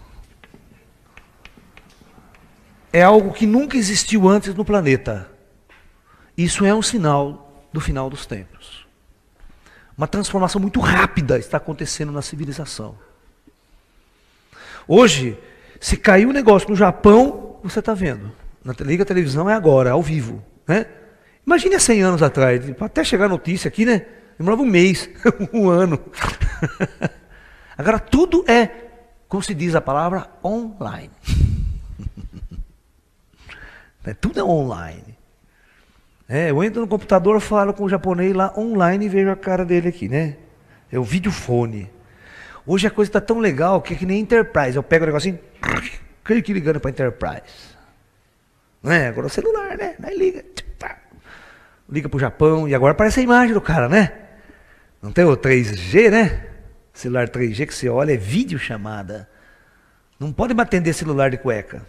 é algo que nunca existiu antes no planeta. Isso é um sinal do final dos tempos. Uma transformação muito rápida está acontecendo na civilização. Hoje, se caiu um negócio no Japão, você está vendo. Liga a televisão, é agora, ao vivo. Né? Imagine há 100 anos atrás, até chegar a notícia aqui, né? Demorava um mês, um ano. Agora tudo é, como se diz a palavra, online. Tudo é online. Eu entro no computador, falo com o japonês lá online e vejo a cara dele aqui, né? É o videofone. Hoje a coisa está tão legal que é que nem Enterprise. Eu pego o negocinho, clique ligando para Enterprise. Agora o celular, né? Aí liga. Liga para o Japão e agora aparece a imagem do cara, né? Não tem o 3G, né? Celular 3G que você olha é videochamada. Não pode mais atender celular de cueca.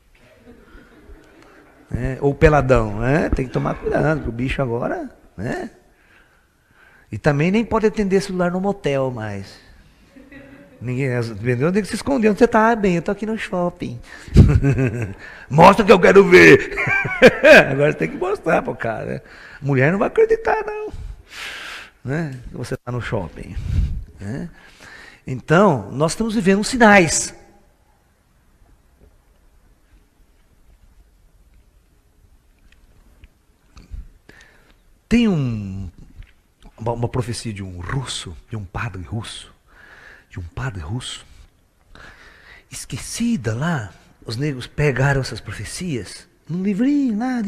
Ou peladão, né? Tem que tomar cuidado, porque o bicho agora, né? E também nem pode atender celular no motel mais. Ninguém, vendeu, tem que se esconder onde você tá. Bem, eu tô aqui no shopping. Mostra que eu quero ver. Agora você tem que mostrar pro cara, né? Mulher não vai acreditar, não. né? Você está no shopping. Né? Então, nós estamos vivendo sinais. Tem uma profecia de um russo, de um padre russo, esquecida lá. Os negros pegaram essas profecias num livrinho lá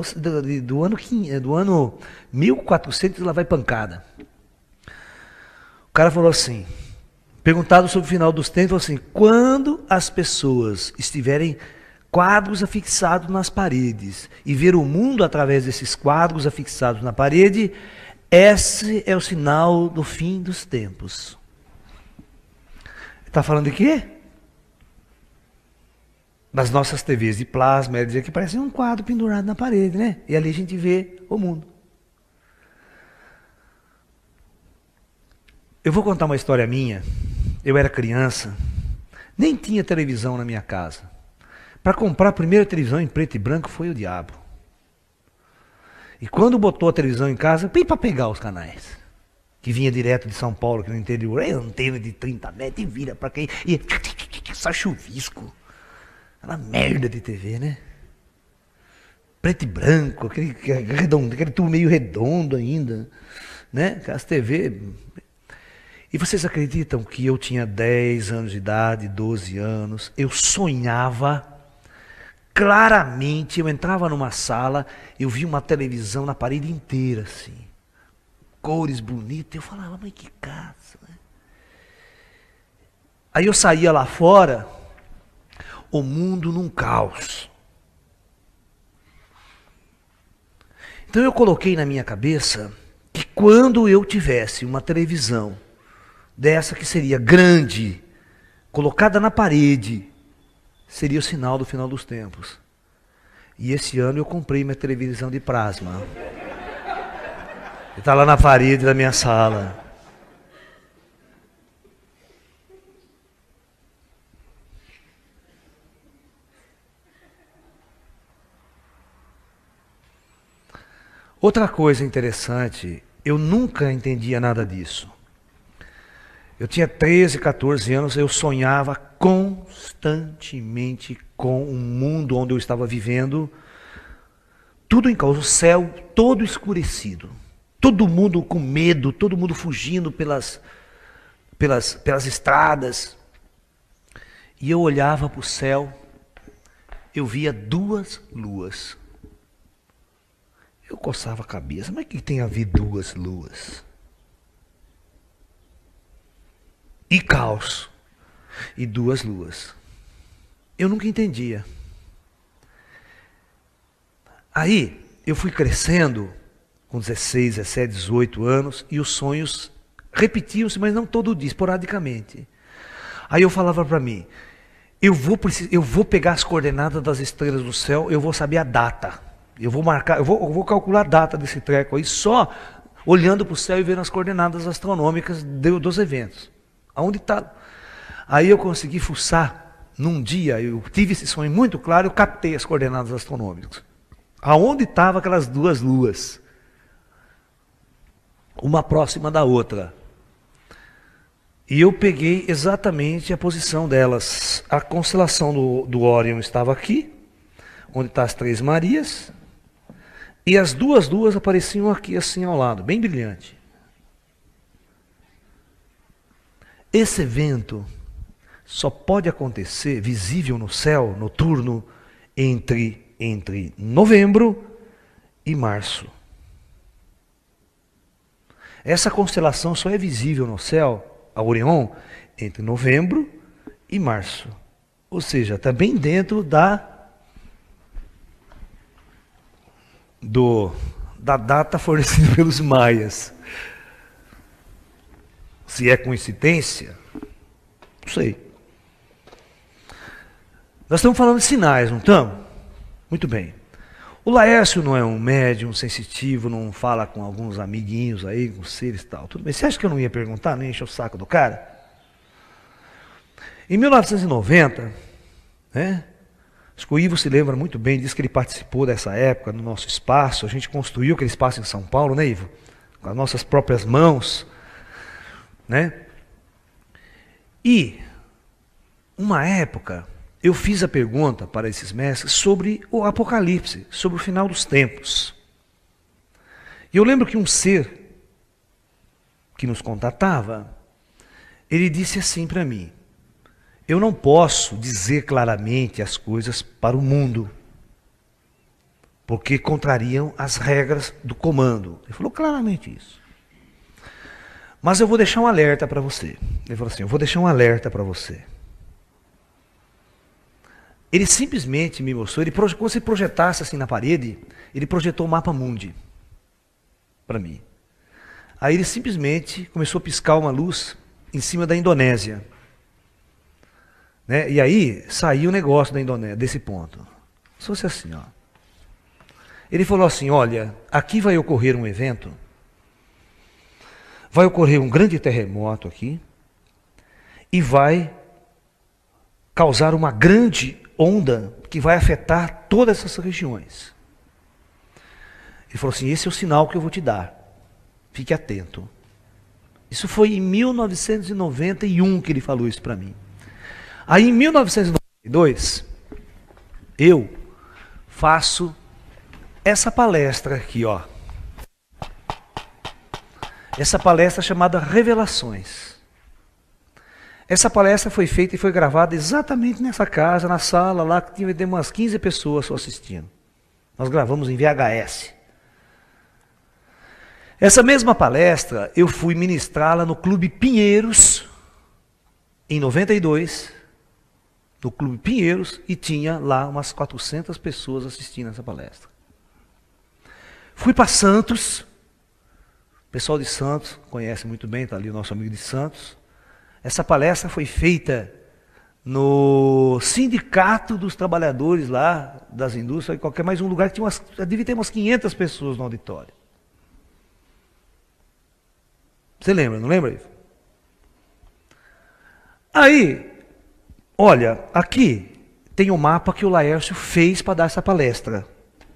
do ano 1400, lá vai pancada. O cara falou assim, perguntado sobre o final dos tempos, falou assim: quando as pessoas estiverem quadros afixados nas paredes e ver o mundo através desses quadros afixados na parede, esse é o sinal do fim dos tempos. Está falando de quê? Das nossas TVs de plasma, é dizer que parece um quadro pendurado na parede, né? E ali a gente vê o mundo. Eu vou contar uma história minha. Eu era criança, nem tinha televisão na minha casa. Para comprar a primeira televisão em preto e branco foi o diabo. E quando botou a televisão em casa, para pegar os canais, que vinha direto de São Paulo, que no interior, é antena de 30 metros e vira para quem? E só chuvisco. Aquela merda de TV, né? Preto e branco, aquele tubo meio redondo ainda, né? Aquelas TV. E vocês acreditam que eu tinha 10 anos de idade, 12 anos, eu sonhava claramente, eu entrava numa sala, eu via uma televisão na parede inteira, assim, cores bonitas, eu falava, mas que casa, né? Aí eu saía lá fora, o mundo num caos. Então eu coloquei na minha cabeça que quando eu tivesse uma televisão dessa que seria grande, colocada na parede, seria o sinal do final dos tempos. E esse ano eu comprei minha televisão de plasma. Está lá na parede da minha sala. Outra coisa interessante, eu nunca entendia nada disso. Eu tinha 13, 14 anos, eu sonhava constantemente com um mundo onde eu estava vivendo, tudo em caos, o céu todo escurecido, todo mundo com medo, todo mundo fugindo pelas estradas. E eu olhava para o céu, eu via 2 luas. Eu coçava a cabeça, mas o que tem a ver 2 luas? E caos. E 2 luas. Eu nunca entendia. Aí, eu fui crescendo, com 16, 17, 18 anos, e os sonhos repetiam-se, mas não todo dia, esporadicamente. Aí eu falava para mim, eu vou pegar as coordenadas das estrelas do céu, eu vou saber a data. Eu vou marcar, eu vou calcular a data desse treco aí, só olhando para o céu e vendo as coordenadas astronômicas dos eventos. Aonde está? Aí eu consegui fuçar, num dia, eu tive esse sonho muito claro, eu captei as coordenadas astronômicas. Aonde estavam aquelas 2 luas? Uma próxima da outra. E eu peguei exatamente a posição delas. A constelação do Órion estava aqui, onde estão as 3 Marias, e as 2 luas apareciam aqui assim ao lado, bem brilhante. Esse evento só pode acontecer visível no céu noturno entre novembro e março. Essa constelação só é visível no céu, a Orion, entre novembro e março. Ou seja, está bem dentro da data fornecida pelos maias. Se é coincidência, não sei. Nós estamos falando de sinais, não estamos? Muito bem. O Laércio não é um médium sensitivo, não fala com alguns amiguinhos aí, com seres e tal. Tudo bem. Você acha que eu não ia perguntar, nem encher o saco do cara? Em 1990, né? Acho que o Ivo se lembra muito bem disso, que ele participou dessa época no nosso espaço. A gente construiu aquele espaço em São Paulo, né, Ivo? com as nossas próprias mãos, né? E, uma época, eu fiz a pergunta para esses mestres sobre o Apocalipse, sobre o final dos tempos. E eu lembro que um ser que nos contatava, ele disse assim para mim: eu não posso dizer claramente as coisas para o mundo, porque contrariam as regras do comando. Ele falou claramente isso. Mas eu vou deixar um alerta para você. Ele falou assim: eu vou deixar um alerta para você. Ele simplesmente me mostrou, como se projetasse assim na parede, ele projetou o mapa mundi para mim. Aí ele simplesmente começou a piscar uma luz em cima da Indonésia. Né? E aí saiu o negócio da Indonésia, desse ponto. Se fosse assim, ó. Ele falou assim: olha, aqui vai ocorrer um evento, vai ocorrer um grande terremoto aqui, e vai causar uma grande onda que vai afetar todas essas regiões. Ele falou assim: esse é o sinal que eu vou te dar. Fique atento. Isso foi em 1991 que ele falou isso para mim. Aí em 1992, eu faço essa palestra aqui, ó. Essa palestra chamada Revelações. Essa palestra foi feita e foi gravada exatamente nessa casa, na sala lá, que tinha umas 15 pessoas só assistindo. Nós gravamos em VHS. Essa mesma palestra eu fui ministrá-la no Clube Pinheiros, em 92, no Clube Pinheiros, e tinha lá umas 400 pessoas assistindo essa palestra. Fui para Santos, o pessoal de Santos conhece muito bem, está ali o nosso amigo de Santos. Essa palestra foi feita no Sindicato dos Trabalhadores lá, das indústrias, qualquer mais um lugar que tinha devia ter umas 500 pessoas no auditório. Você lembra, não lembra isso? Aí, olha, aqui tem o mapa que o Laércio fez para dar essa palestra.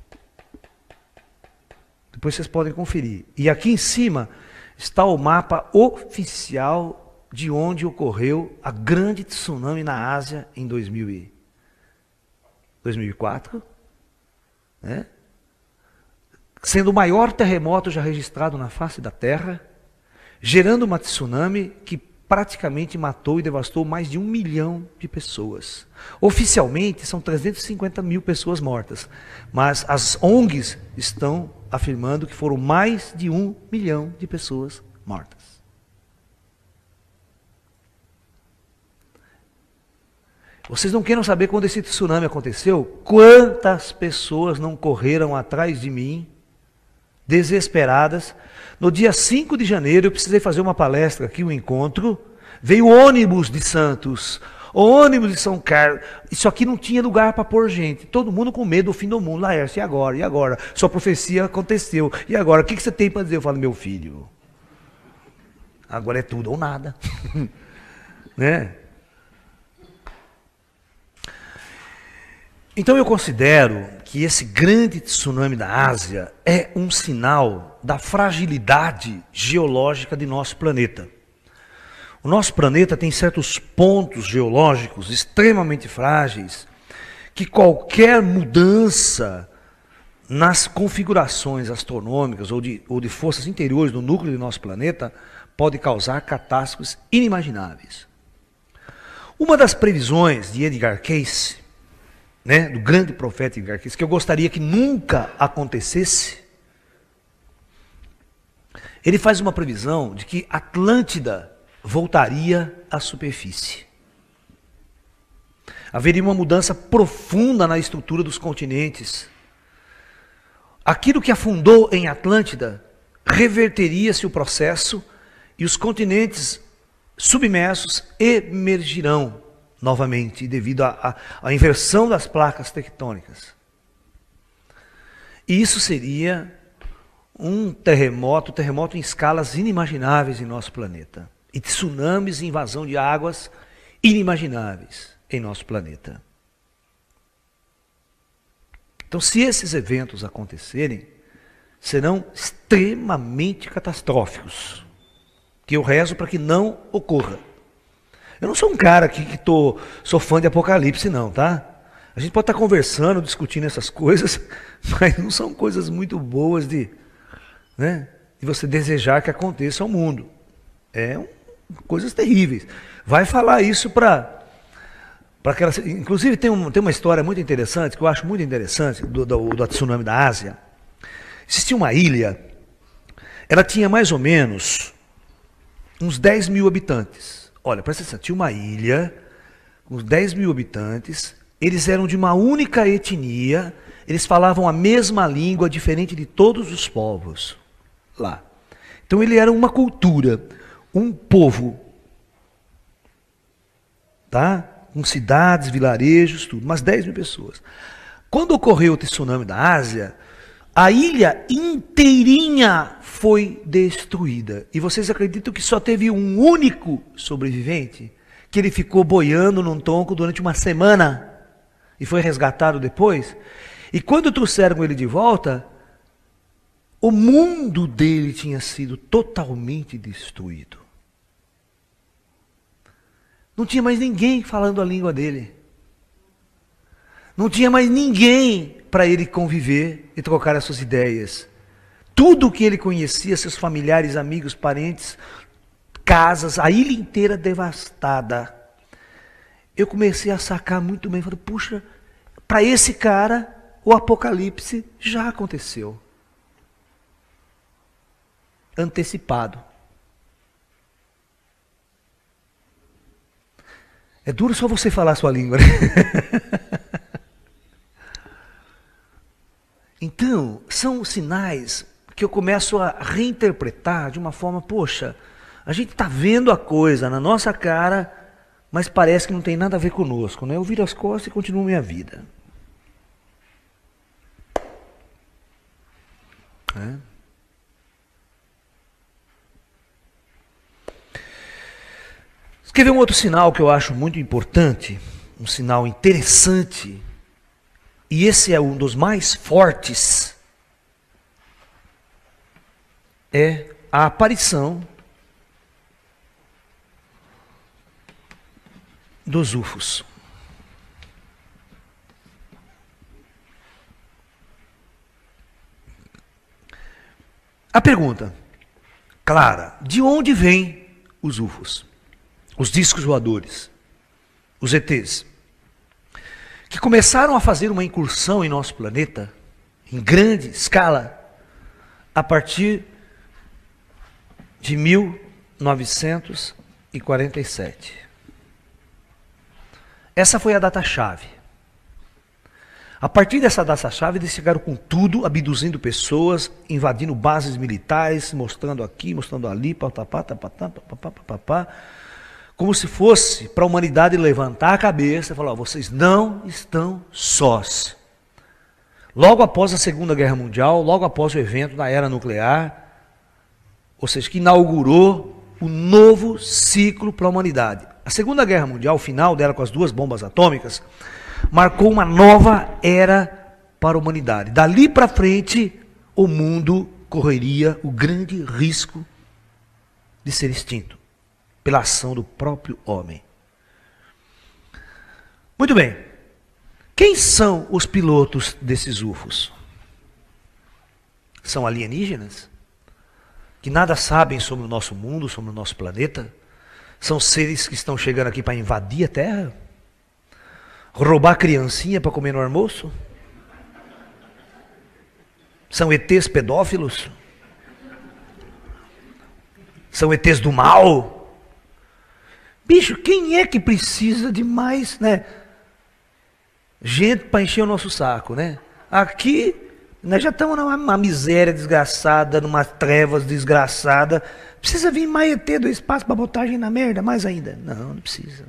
Depois vocês podem conferir. E aqui em cima está o mapa oficial de onde ocorreu a grande tsunami na Ásia em 2004, né? Sendo o maior terremoto já registrado na face da Terra, gerando uma tsunami que praticamente matou e devastou mais de 1 milhão de pessoas. Oficialmente são 350 mil pessoas mortas, mas as ONGs estão afirmando que foram mais de 1 milhão de pessoas mortas. Vocês não queiram saber quando esse tsunami aconteceu? Quantas pessoas não correram atrás de mim, desesperadas? No dia 5 de janeiro, eu precisei fazer uma palestra aqui, um encontro. Veio o ônibus de Santos, o ônibus de São Carlos. Isso aqui não tinha lugar para pôr gente. Todo mundo com medo do fim do mundo. Laércio, e agora? E agora? Sua profecia aconteceu. E agora? O que você tem para dizer? Eu falo: meu filho, agora é tudo ou nada. Né? Então eu considero que esse grande tsunami da Ásia é um sinal da fragilidade geológica de nosso planeta. O nosso planeta tem certos pontos geológicos extremamente frágeis, que qualquer mudança nas configurações astronômicas ou de forças interiores do núcleo do nosso planeta pode causar catástrofes inimagináveis. Uma das previsões de Edgar Cayce, né, do grande profeta Edgar Cayce, que eu gostaria que nunca acontecesse, ele faz uma previsão de que Atlântida voltaria à superfície. Haveria uma mudança profunda na estrutura dos continentes. Aquilo que afundou em Atlântida, reverteria-se o processo e os continentes submersos emergirão novamente, devido à inversão das placas tectônicas. E isso seria um terremoto em escalas inimagináveis em nosso planeta. E tsunamis e invasão de águas inimagináveis em nosso planeta. Então, se esses eventos acontecerem, serão extremamente catastróficos, que eu rezo para que não ocorra. Eu não sou um cara que sou fã de Apocalipse não, tá? A gente pode estar conversando, discutindo essas coisas, mas não são coisas muito boas de você desejar que aconteça ao mundo. Coisas terríveis. Vai falar isso para aquelas... Inclusive tem uma história muito interessante, que eu acho muito interessante, do tsunami da Ásia. Existia uma ilha, ela tinha mais ou menos uns 10 mil habitantes. Olha, presta atenção, tinha uma ilha com uns 10 mil habitantes, eles eram de uma única etnia, eles falavam a mesma língua, diferente de todos os povos lá. Então ele era uma cultura, um povo, tá? Com cidades, vilarejos, tudo, umas 10 mil pessoas. Quando ocorreu o tsunami da Ásia, a ilha inteirinha foi destruída. E vocês acreditam que só teve um único sobrevivente? Que ele ficou boiando num tronco durante uma semana e foi resgatado depois? E quando trouxeram ele de volta, o mundo dele tinha sido totalmente destruído. Não tinha mais ninguém falando a língua dele. Não tinha mais ninguém para ele conviver e trocar as suas ideias. Tudo o que ele conhecia, seus familiares, amigos, parentes, casas, a ilha inteira devastada. Eu comecei a sacar muito bem, falei, puxa, para esse cara o apocalipse já aconteceu. Antecipado. É duro só você falar a sua língua, né? Então, são sinais que eu começo a reinterpretar de uma forma, poxa, a gente está vendo a coisa na nossa cara, mas parece que não tem nada a ver conosco, né? Eu viro as costas e continuo minha vida. Quer ver um outro sinal que eu acho muito importante, um sinal interessante, e esse é um dos mais fortes, é a aparição dos UFOs. A pergunta, clara, de onde vêm os UFOs? Os discos voadores, os ETs, que começaram a fazer uma incursão em nosso planeta, em grande escala, a partir de 1947. Essa foi a data-chave. A partir dessa data-chave, eles chegaram com tudo, abduzindo pessoas, invadindo bases militares, mostrando aqui, mostrando ali, como se fosse para a humanidade levantar a cabeça e falar, vocês não estão sós. Logo após a Segunda Guerra Mundial, logo após o evento da era nuclear, ou seja, que inaugurou um novo ciclo para a humanidade. A Segunda Guerra Mundial, o final dela com as 2 bombas atômicas, marcou uma nova era para a humanidade. Dali para frente, o mundo correria o grande risco de ser extinto pela ação do próprio homem. Muito bem. Quem são os pilotos desses UFOs? São alienígenas? Que nada sabem sobre o nosso mundo, sobre o nosso planeta? São seres que estão chegando aqui para invadir a Terra? Roubar criancinha para comer no almoço? São ETs pedófilos? São ETs do mal? Bicho, quem é que precisa de mais, gente para encher o nosso saco, né? Aqui, nós já estamos numa miséria desgraçada, numa trevas desgraçada. Precisa vir mais ET do espaço para botar a gente na merda? Mais ainda? Não, não precisa.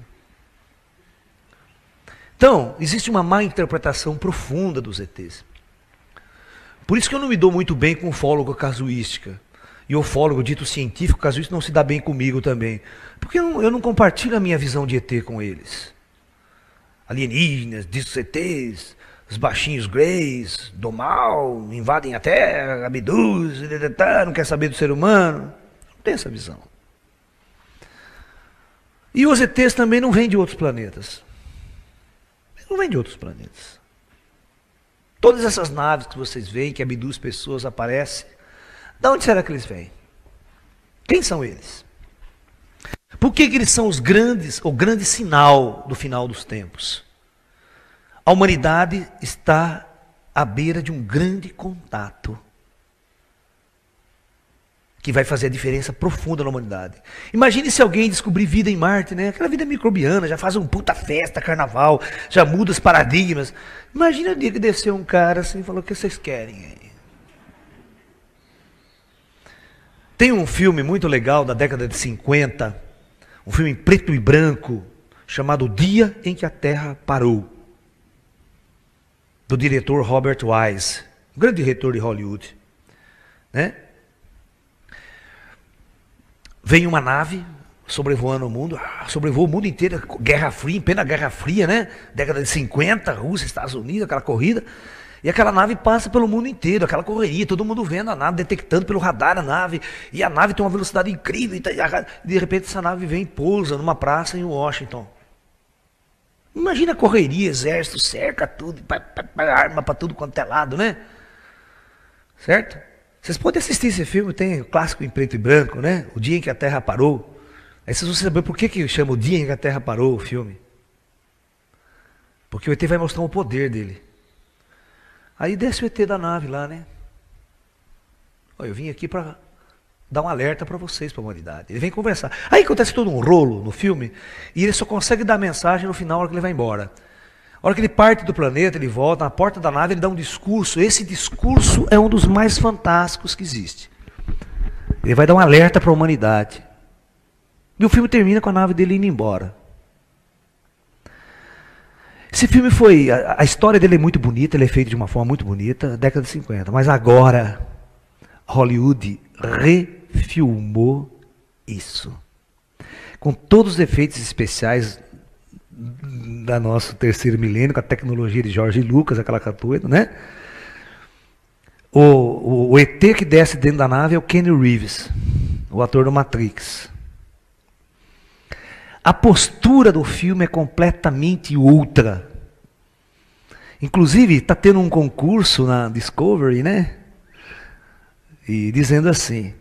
Então, existe uma má interpretação profunda dos ETs. Por isso que eu não me dou muito bem com ufólogo casuística. E o ufólogo dito científico casuístico não se dá bem comigo também. Porque eu não compartilho a minha visão de ET com eles. Alienígenas, discos ETs, os baixinhos greys do mal invadem a Terra, abduzem, não quer saber do ser humano. Não tem essa visão. E os ETs também não vêm de outros planetas. Não vêm de outros planetas. Todas essas naves que vocês veem, que abduzem pessoas, aparecem. De onde será que eles vêm? Quem são eles? Por que eles são os grandes, o grande sinal do final dos tempos? A humanidade está à beira de um grande contato que vai fazer a diferença profunda na humanidade. Imagine se alguém descobrir vida em Marte, né? Aquela vida microbiana, já faz um puta festa, carnaval, já muda os paradigmas. Imagina o dia que desceu um cara assim e falou: o que vocês querem aí? Tem um filme muito legal da década de 50, um filme em preto e branco, chamado O Dia em que a Terra Parou, do diretor Robert Wise, um grande diretor de Hollywood, né? Vem uma nave sobrevoando o mundo, sobrevoa o mundo inteiro, Guerra Fria, em plena Guerra Fria, né? Década de 50, Rússia, Estados Unidos, aquela corrida. E aquela nave passa pelo mundo inteiro, aquela correria, todo mundo vendo a nave, detectando pelo radar a nave. E a nave tem uma velocidade incrível. E de repente essa nave vem e pousa numa praça em Washington. Imagina a correria, exército, cerca tudo, arma para tudo quanto é lado, né? Certo? Vocês podem assistir esse filme, tem o clássico em preto e branco, né? O Dia em que a Terra Parou. Aí vocês vão saber por que chama O Dia em que a Terra Parou o filme. Porque o ET vai mostrar o poder dele. Aí desce o ET da nave lá, né? Olha, eu vim aqui para dar um alerta para vocês, para a humanidade. Ele vem conversar. Aí acontece todo um rolo no filme, e ele só consegue dar a mensagem no final, na hora que ele vai embora. A hora que ele parte do planeta, ele volta, na porta da nave, ele dá um discurso. Esse discurso é um dos mais fantásticos que existe. Ele vai dar um alerta para a humanidade. E o filme termina com a nave dele indo embora. Esse filme foi... A história dele é muito bonita, ele é feito de uma forma muito bonita, década de 50. Mas agora, Hollywood refilmou isso. Com todos os efeitos especiais da nosso terceiro milênio, com a tecnologia de George Lucas, aquela coisa, né? O ET que desce dentro da nave é o Keanu Reeves, o ator do Matrix. A postura do filme é completamente outra. Inclusive, está tendo um concurso na Discovery, né? E dizendo assim: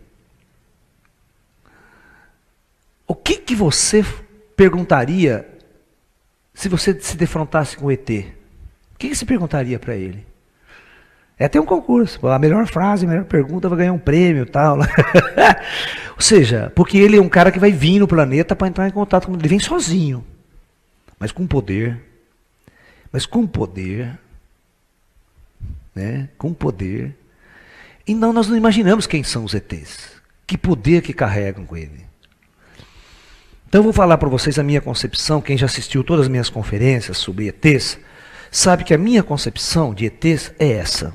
o que você perguntaria se você se defrontasse com o ET? O que você perguntaria para ele? É até um concurso. A melhor frase, a melhor pergunta vai ganhar um prêmio e tal. Ou seja, porque ele é um cara que vai vir no planeta para entrar em contato com ele. Ele vem sozinho, mas com poder. Mas com poder. Né? Com poder. E não, nós não imaginamos quem são os ETs. Que poder que carregam com ele. Então eu vou falar para vocês a minha concepção. Quem já assistiu todas as minhas conferências sobre ETs, sabe que a minha concepção de ETs é essa.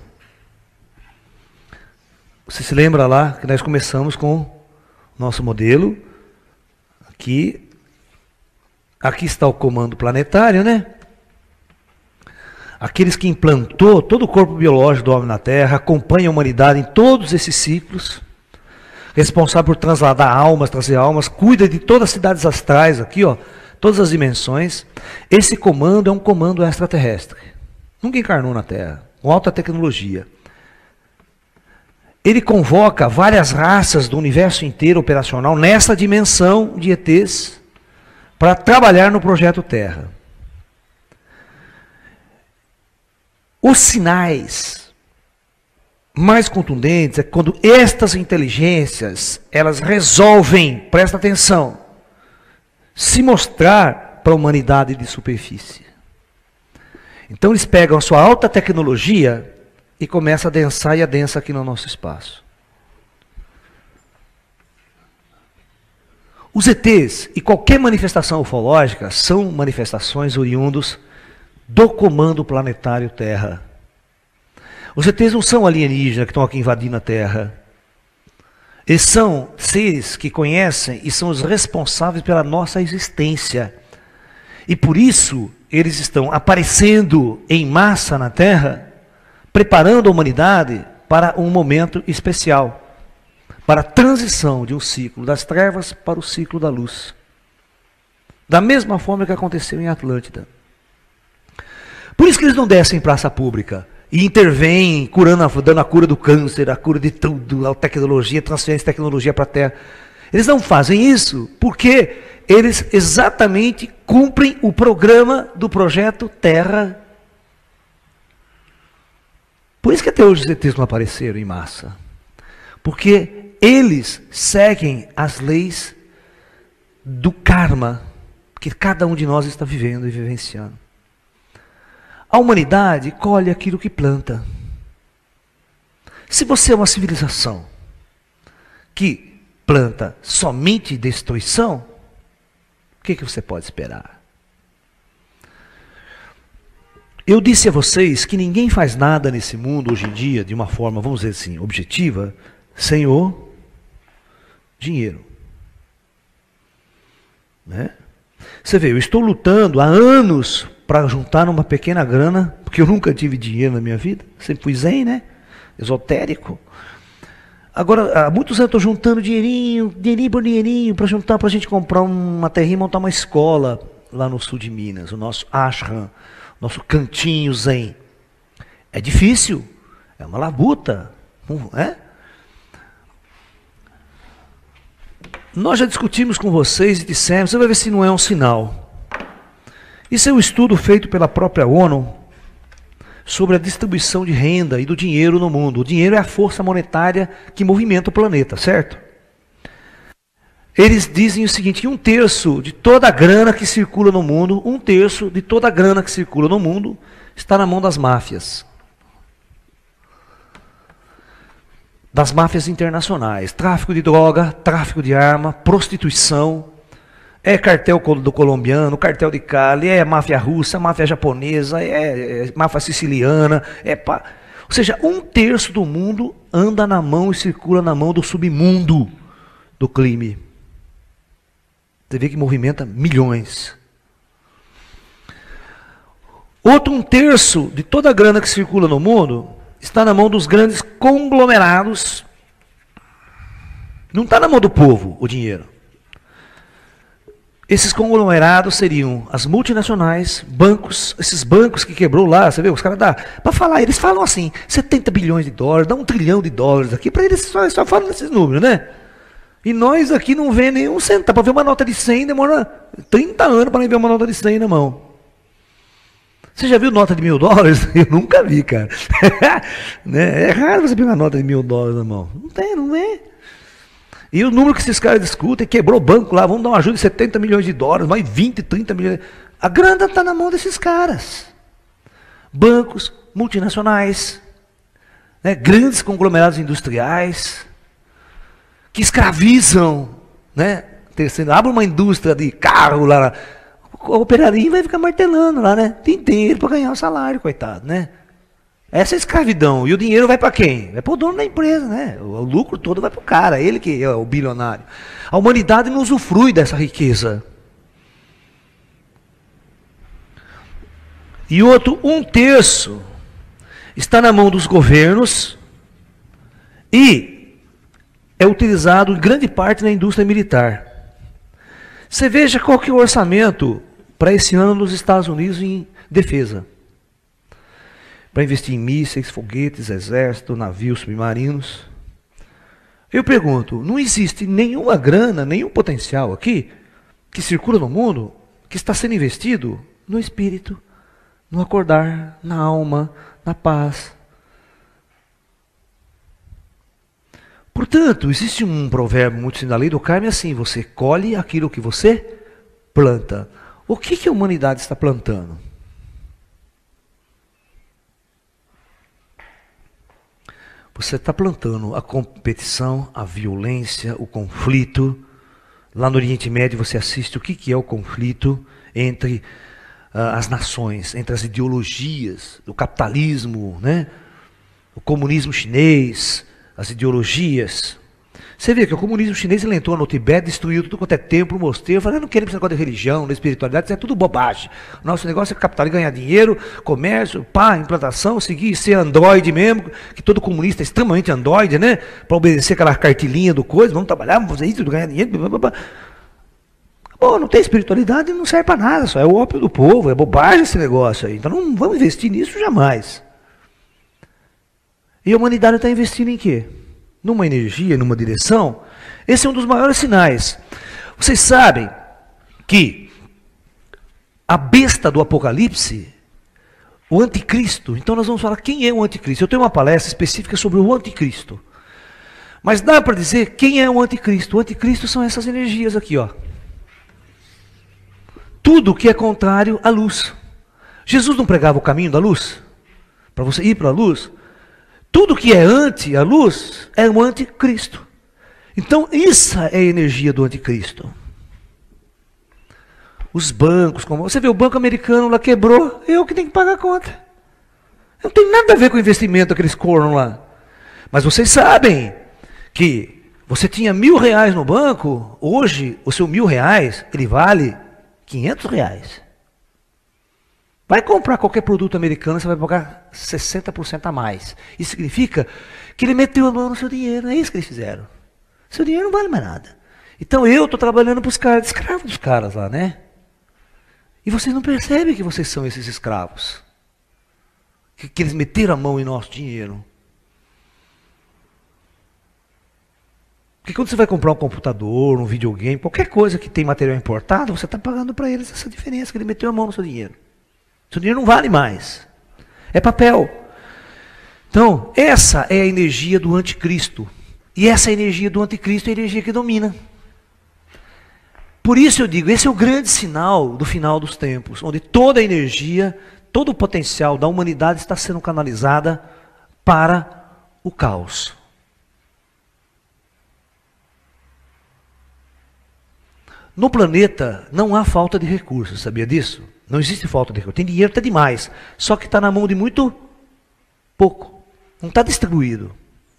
Você se lembra lá que nós começamos com o nosso modelo. Aqui está o comando planetário, né? Aqueles que implantou todo o corpo biológico do homem na Terra, acompanha a humanidade em todos esses ciclos, responsável por trasladar almas, trazer almas, cuida de todas as cidades astrais aqui, ó, todas as dimensões. Esse comando é um comando extraterrestre. Nunca encarnou na Terra, com alta tecnologia. Ele convoca várias raças do universo inteiro operacional nessa dimensão de ETs para trabalhar no projeto Terra. Os sinais mais contundentes é quando estas inteligências, elas resolvem, presta atenção, se mostrar para a humanidade de superfície. Então eles pegam a sua alta tecnologia e começam a densar e adensa aqui no nosso espaço. Os ETs e qualquer manifestação ufológica são manifestações oriundos do comando planetário Terra. Os ETs não são alienígenas que estão aqui invadindo a Terra. Eles são seres que conhecem e são os responsáveis pela nossa existência. E por isso, eles estão aparecendo em massa na Terra, preparando a humanidade para um momento especial, para a transição de um ciclo das trevas para o ciclo da luz. Da mesma forma que aconteceu em Atlântida. Por isso que eles não descem em praça pública e intervêm, curando, dando a cura do câncer, a cura de tudo, a tecnologia, transferência de tecnologia para a Terra. Eles não fazem isso porque eles exatamente cumprem o programa do projeto Terra. Por isso que até hoje os ETs não apareceram em massa. Porque eles seguem as leis do karma que cada um de nós está vivendo e vivenciando. A humanidade colhe aquilo que planta. Se você é uma civilização que planta somente destruição, o que você pode esperar? Eu disse a vocês que ninguém faz nada nesse mundo hoje em dia de uma forma, vamos dizer assim, objetiva, sem o dinheiro. Né? Você vê, eu estou lutando há anos para juntar uma pequena grana, porque eu nunca tive dinheiro na minha vida, sempre fui zen, né? Esotérico. Agora, há muitos anos eu estou juntando dinheirinho por dinheirinho, para juntar para a gente comprar uma terrinha e montar uma escola lá no sul de Minas, o nosso ashram, nosso cantinho zen. É difícil, é uma labuta, não é? Nós já discutimos com vocês e dissemos, você vai ver se não é um sinal. Isso é um estudo feito pela própria ONU sobre a distribuição de renda e do dinheiro no mundo. O dinheiro é a força monetária que movimenta o planeta, certo? Eles dizem o seguinte, que 1/3 de toda a grana que circula no mundo, 1/3 de toda a grana que circula no mundo está na mão das máfias. Das máfias internacionais. Tráfico de droga, tráfico de arma, prostituição. É cartel do colombiano, cartel de Cali, é máfia russa, máfia japonesa, é máfia siciliana. Ou seja, 1/3 do mundo anda na mão e circula na mão do submundo do crime. Você vê que movimenta milhões. Outro 1/3 de toda a grana que circula no mundo está na mão dos grandes conglomerados. Não está na mão do povo o dinheiro. Esses conglomerados seriam as multinacionais, bancos, esses bancos que quebrou lá, você vê, os caras dá, para falar, eles falam assim, 70 bilhões de dólares, dá $1 trilhão aqui, para eles só falam desses números, né? E nós aqui não vê nenhum centavo, para ver uma nota de 100 demora 30 anos para ver uma nota de 100 na mão. Você já viu nota de $1.000? Eu nunca vi, cara. Né? É raro você ver uma nota de $1.000 na mão. Não tem, não é. E o número que esses caras discutem, quebrou o banco lá, vamos dar uma ajuda de $70 milhões, mais 20, 30 milhões. A grana está na mão desses caras. Bancos, multinacionais, né, grandes conglomerados industriais, que escravizam, né? Abre uma indústria de carro lá, o operarinho vai ficar martelando lá, né? Tem dinheiro para ganhar o salário, coitado, né? Essa é a escravidão. E o dinheiro vai para quem? Vai para o dono da empresa, né? O lucro todo vai para o cara, ele que é o bilionário. A humanidade não usufrui dessa riqueza. E outro 1/3 está na mão dos governos e é utilizado em grande parte na indústria militar. Você veja qual que é o orçamento para esse ano nos Estados Unidos em defesa. Para investir em mísseis, foguetes, exército, navios submarinos. Eu pergunto, não existe nenhuma grana, nenhum potencial aqui que circula no mundo que está sendo investido no espírito, no acordar, na alma, na paz. Portanto, existe um provérbio muito assim da lei do karma, é assim, você colhe aquilo que você planta. O que a humanidade está plantando? Você está plantando a competição, a violência, o conflito. Lá no Oriente Médio você assiste o que é o conflito entre as nações, entre as ideologias, o capitalismo, né? O comunismo chinês, as ideologias. Você vê que o comunismo chinês ele entrou no Tibete, destruiu tudo quanto é templo, mosteiro. Falei, eu não quero esse negócio de religião, de espiritualidade, isso é tudo bobagem. Nosso negócio é capital, ganhar dinheiro, comércio, pá, implantação, seguir, ser androide mesmo, que todo comunista é extremamente androide, né? Para obedecer aquela cartilinha do coisa, vamos trabalhar, vamos fazer isso, ganhar dinheiro, blá, blá, blá. Bom, não tem espiritualidade, não serve para nada, só é o ópio do povo, é bobagem esse negócio aí. Então não vamos investir nisso jamais. E a humanidade está investindo em quê? Numa energia, numa direção. Esse é um dos maiores sinais. Vocês sabem que a besta do Apocalipse, o anticristo, então nós vamos falar quem é o anticristo. Eu tenho uma palestra específica sobre o anticristo. Mas dá para dizer quem é o anticristo. O anticristo são essas energias aqui, ó. Tudo que é contrário à luz. Jesus não pregava o caminho da luz? Para você ir para a luz? Tudo que é anti a luz é o anticristo. Então, isso é a energia do anticristo. Os bancos, como você vê, o banco americano lá quebrou, eu que tenho que pagar a conta. Não tem nada a ver com o investimento daqueles cornos lá. Mas vocês sabem que você tinha R$1.000 no banco, hoje o seu R$1.000, ele vale R$500. Vai comprar qualquer produto americano, você vai pagar 60% a mais. Isso significa que ele meteu a mão no seu dinheiro. É isso que eles fizeram. Seu dinheiro não vale mais nada. Então eu estou trabalhando para os caras, escravo dos caras lá, né? E vocês não percebem que vocês são esses escravos. Que eles meteram a mão em nosso dinheiro. Porque quando você vai comprar um computador, um videogame, qualquer coisa que tem material importado, você está pagando para eles essa diferença, que ele meteu a mão no seu dinheiro. Seu dinheiro não vale mais. É papel. Então, essa é a energia do anticristo. E essa energia do anticristo é a energia que domina. Por isso eu digo, esse é o grande sinal do final dos tempos, onde toda a energia, todo o potencial da humanidade está sendo canalizada para o caos. No planeta não há falta de recursos, sabia disso? Não existe falta de recursos. Tem dinheiro até demais, só que está na mão de muito pouco. Não está distribuído.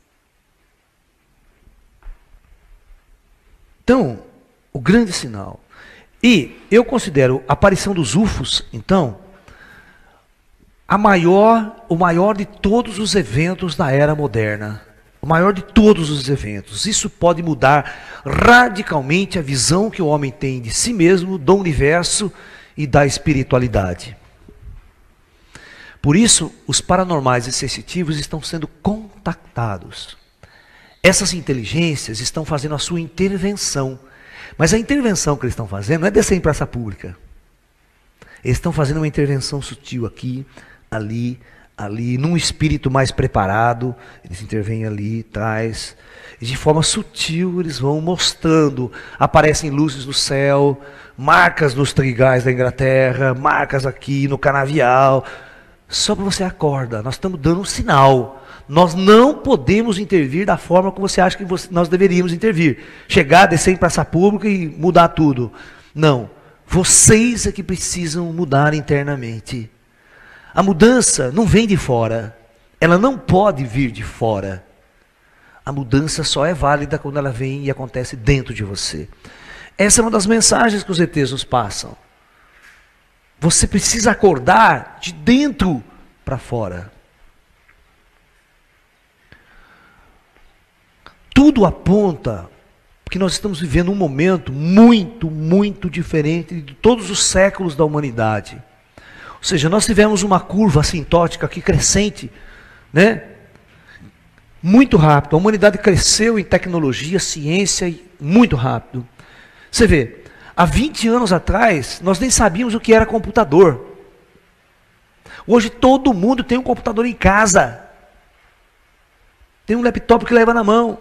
Então, o grande sinal. E eu considero a aparição dos UFOs, então, o maior de todos os eventos da era moderna. O maior de todos os eventos. Isso pode mudar radicalmente a visão que o homem tem de si mesmo, do universo e da espiritualidade. Por isso, os paranormais e sensitivos estão sendo contactados. Essas inteligências estão fazendo a sua intervenção. Mas a intervenção que eles estão fazendo não é descer em praça pública. Eles estão fazendo uma intervenção sutil aqui, ali, num espírito mais preparado. Eles intervêm ali, atrás. E de forma sutil eles vão mostrando. Aparecem luzes no céu, marcas nos trigais da Inglaterra, marcas aqui no canavial. Só para você acordar, nós estamos dando um sinal. Nós não podemos intervir da forma como você acha que nós deveríamos intervir. Chegar, descer em praça pública e mudar tudo. Não. Vocês é que precisam mudar internamente. A mudança não vem de fora. Ela não pode vir de fora. A mudança só é válida quando ela vem e acontece dentro de você. Essa é uma das mensagens que os ETs nos passam. Você precisa acordar de dentro para fora. Tudo aponta que nós estamos vivendo um momento muito, muito diferente de todos os séculos da humanidade. Ou seja, nós tivemos uma curva assintótica aqui crescente, né? Muito rápido. A humanidade cresceu em tecnologia, ciência, muito rápido. Você vê, há 20 anos atrás, nós nem sabíamos o que era computador. Hoje todo mundo tem um computador em casa. Tem um laptop que leva na mão.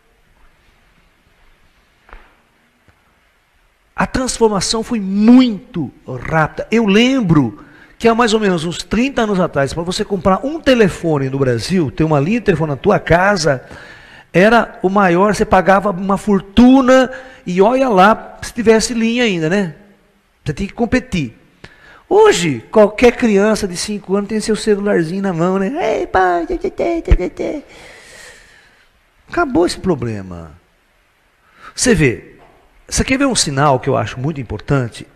A transformação foi muito rápida. Eu lembro que há mais ou menos uns 30 anos atrás, para você comprar um telefone no Brasil, ter uma linha de telefone na tua casa, era o maior, você pagava uma fortuna e olha lá se tivesse linha ainda, né? Você tinha que competir. Hoje, qualquer criança de 5 anos tem seu celularzinho na mão, né? Ei, pai, acabou esse problema. Você vê, você quer ver um sinal que eu acho muito importante?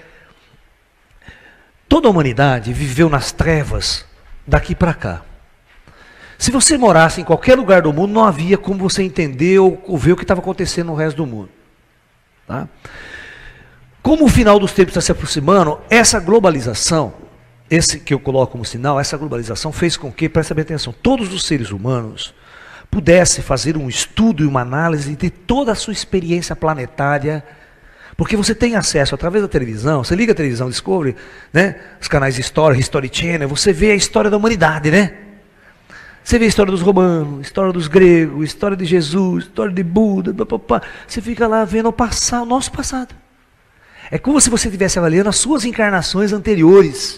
Toda a humanidade viveu nas trevas daqui para cá. Se você morasse em qualquer lugar do mundo, não havia como você entender ou ver o que estava acontecendo no resto do mundo. Tá? Como o final dos tempos está se aproximando, essa globalização, esse que eu coloco como sinal, essa globalização fez com que, presta bem atenção, todos os seres humanos pudessem fazer um estudo e uma análise de toda a sua experiência planetária, porque você tem acesso através da televisão, você liga a televisão Discovery, né, os canais de história, History Channel, você vê a história da humanidade, né? Você vê a história dos romanos, a história dos gregos, a história de Jesus, a história de Buda, você fica lá vendo o nosso passado. É como se você estivesse avaliando as suas encarnações anteriores.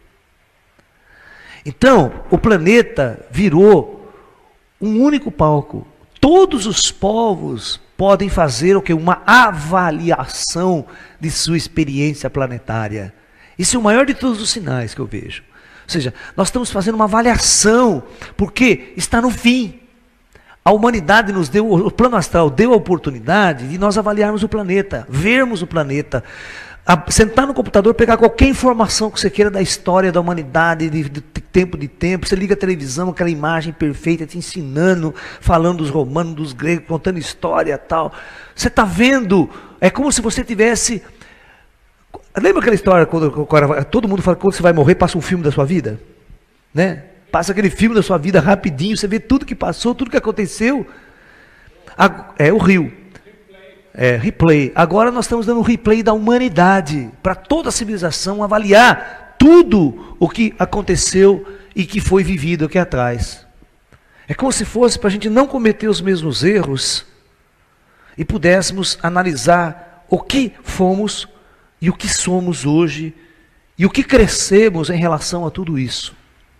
Então, o planeta virou um único palco. Todos os povos podem fazer o que? Uma avaliação de sua experiência planetária. Esse é o maior de todos os sinais que eu vejo. Ou seja, nós estamos fazendo uma avaliação, porque está no fim. A humanidade nos deu, o plano astral deu a oportunidade de nós avaliarmos o planeta, vermos o planeta, sentar no computador, pegar qualquer informação que você queira da história da humanidade, de tempo, você liga a televisão, aquela imagem perfeita, te ensinando, falando dos romanos, dos gregos, contando história e tal. Você está vendo, é como se você tivesse... Lembra aquela história, quando todo mundo fala que quando você vai morrer, passa um filme da sua vida? Né? Passa aquele filme da sua vida rapidinho, você vê tudo que passou, tudo que aconteceu. É o Rio. Replay. Agora nós estamos dando um replay da humanidade, para toda a civilização avaliar tudo o que aconteceu e que foi vivido aqui atrás. É como se fosse para a gente não cometer os mesmos erros e pudéssemos analisar o que fomos e o que somos hoje e o que crescemos em relação a tudo isso.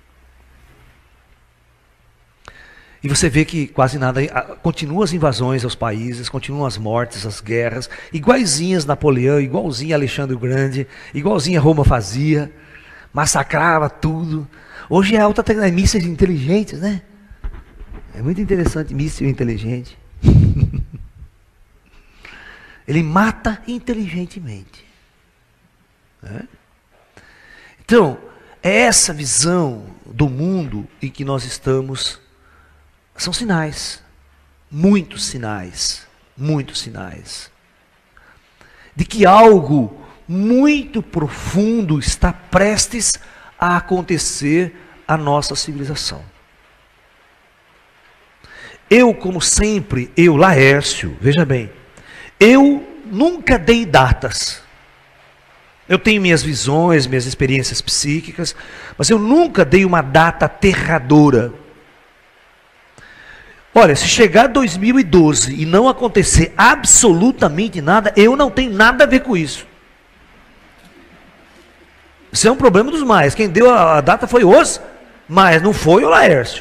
E você vê que quase nada, continuam as invasões aos países, continuam as mortes, as guerras, iguaizinhas Napoleão, igualzinho Alexandre o Grande, igualzinho a Roma fazia, massacrava tudo. Hoje é alta tecnologia, mísseis inteligentes, né? É muito interessante, míssil inteligente. Ele mata inteligentemente. Então, é essa visão do mundo em que nós estamos. São sinais, muitos sinais, de que algo muito profundo está prestes a acontecer à nossa civilização. Eu, como sempre, Laércio, veja bem, eu nunca dei datas. Eu tenho minhas visões, minhas experiências psíquicas, mas eu nunca dei uma data aterradora. Olha, se chegar 2012 e não acontecer absolutamente nada, eu não tenho nada a ver com isso. Isso é um problema dos mais. Quem deu a data foi os mais, não foi o Laércio.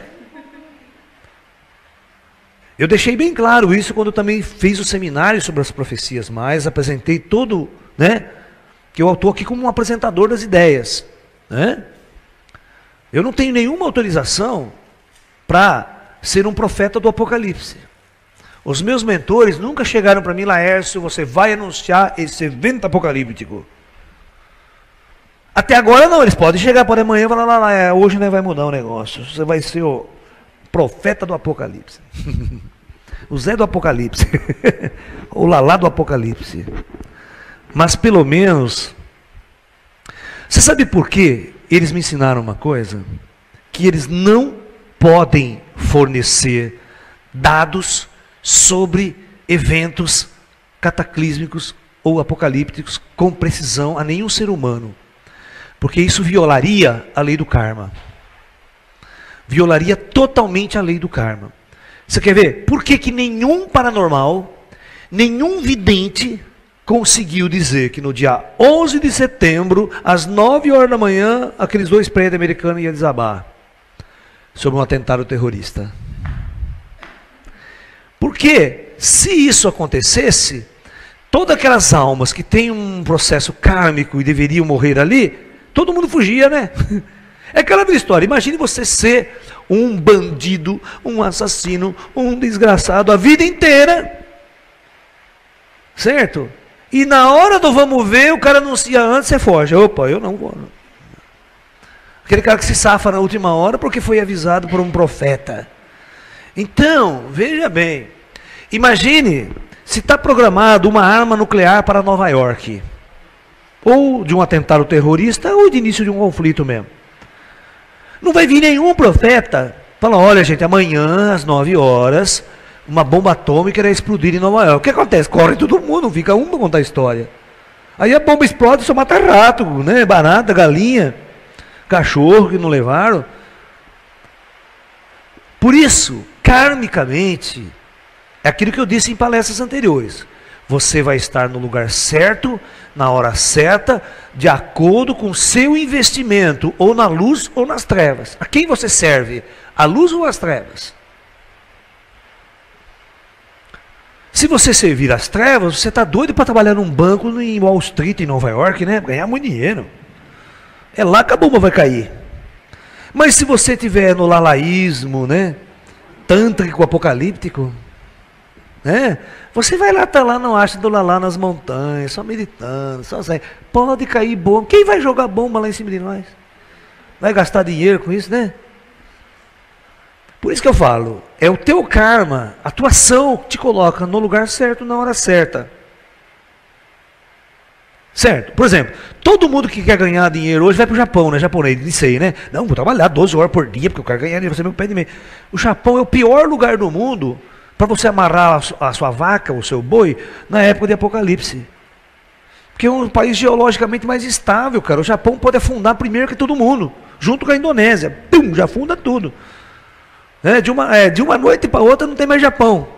Eu deixei bem claro isso quando eu também fiz o seminário sobre as profecias mais, apresentei todo, né? Que eu estou aqui como um apresentador das ideias, né? Eu não tenho nenhuma autorização para ser um profeta do Apocalipse. Os meus mentores nunca chegaram para mim, Laércio, você vai anunciar esse evento apocalíptico. Até agora não, eles podem chegar para amanhã e falar, hoje não vai mudar o negócio, você vai ser o profeta do Apocalipse. O Zé do Apocalipse. O Lalá do Apocalipse. Mas pelo menos, você sabe por que eles me ensinaram uma coisa? Que eles não podem fornecer dados sobre eventos cataclísmicos ou apocalípticos com precisão a nenhum ser humano. Porque isso violaria a lei do karma. Violaria totalmente a lei do karma. Você quer ver? Por que nenhum paranormal, nenhum vidente conseguiu dizer que no dia 11 de setembro, às 9 horas da manhã, aqueles dois prédios americanos iam desabar sobre um atentado terrorista? Porque se isso acontecesse, todas aquelas almas que têm um processo kármico e deveriam morrer ali, todo mundo fugia, né? É aquela velha história. Imagine você ser um bandido, um assassino, um desgraçado a vida inteira. Certo? E na hora do vamos ver, o cara anuncia antes, você foge. Opa, eu não vou. Não. Aquele cara que se safa na última hora porque foi avisado por um profeta. Então, veja bem. Imagine se está programado uma arma nuclear para Nova York. Ou de um atentado terrorista, ou de início de um conflito mesmo. Não vai vir nenhum profeta falar, olha gente, amanhã às 9 horas, uma bomba atômica irá explodir em Nova York. O que acontece? Corre todo mundo, fica um para contar a história. Aí a bomba explode, só mata rato, né? Barata, galinha, cachorro que não levaram. Por isso, karmicamente, é aquilo que eu disse em palestras anteriores. Você vai estar no lugar certo, na hora certa, de acordo com o seu investimento, ou na luz ou nas trevas. A quem você serve? A luz ou as trevas? Se você servir as trevas, você está doido para trabalhar num banco em Wall Street, em Nova York, né? Ganhar muito dinheiro. É lá que a bomba vai cair. Mas se você estiver no lalaísmo, né? Tântrico, apocalíptico, né? Você vai lá, tá lá no astro do lalá nas montanhas, só meditando, só sai. Pode cair bomba. Quem vai jogar bomba lá em cima de nós? Vai gastar dinheiro com isso, né? Por isso que eu falo, é o teu karma, a tua ação que te coloca no lugar certo, na hora certa. Certo? Por exemplo, todo mundo que quer ganhar dinheiro hoje vai para o Japão, né? Japonês, disse aí, né? Não, vou trabalhar 12 horas por dia, porque eu quero ganhar dinheiro, você me pede meio. O Japão é o pior lugar do mundo para você amarrar a sua vaca, o seu boi, na época de apocalipse. Porque é um país geologicamente mais estável, cara. O Japão pode afundar primeiro que todo mundo, junto com a Indonésia. Pum, já afunda tudo. De uma noite para outra não tem mais Japão.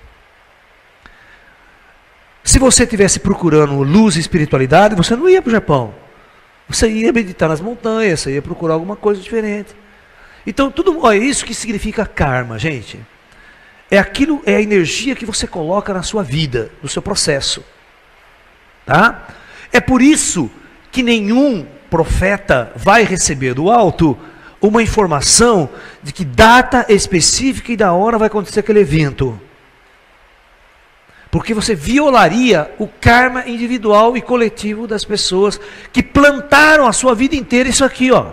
Se você estivesse procurando luz e espiritualidade, você não ia para o Japão. Você ia meditar nas montanhas, você ia procurar alguma coisa diferente. Então, é isso que significa karma, gente. É a energia que você coloca na sua vida, no seu processo. Tá? É por isso que nenhum profeta vai receber do alto uma informação de que data específica e da hora vai acontecer aquele evento. Porque você violaria o karma individual e coletivo das pessoas que plantaram a sua vida inteira isso aqui, ó.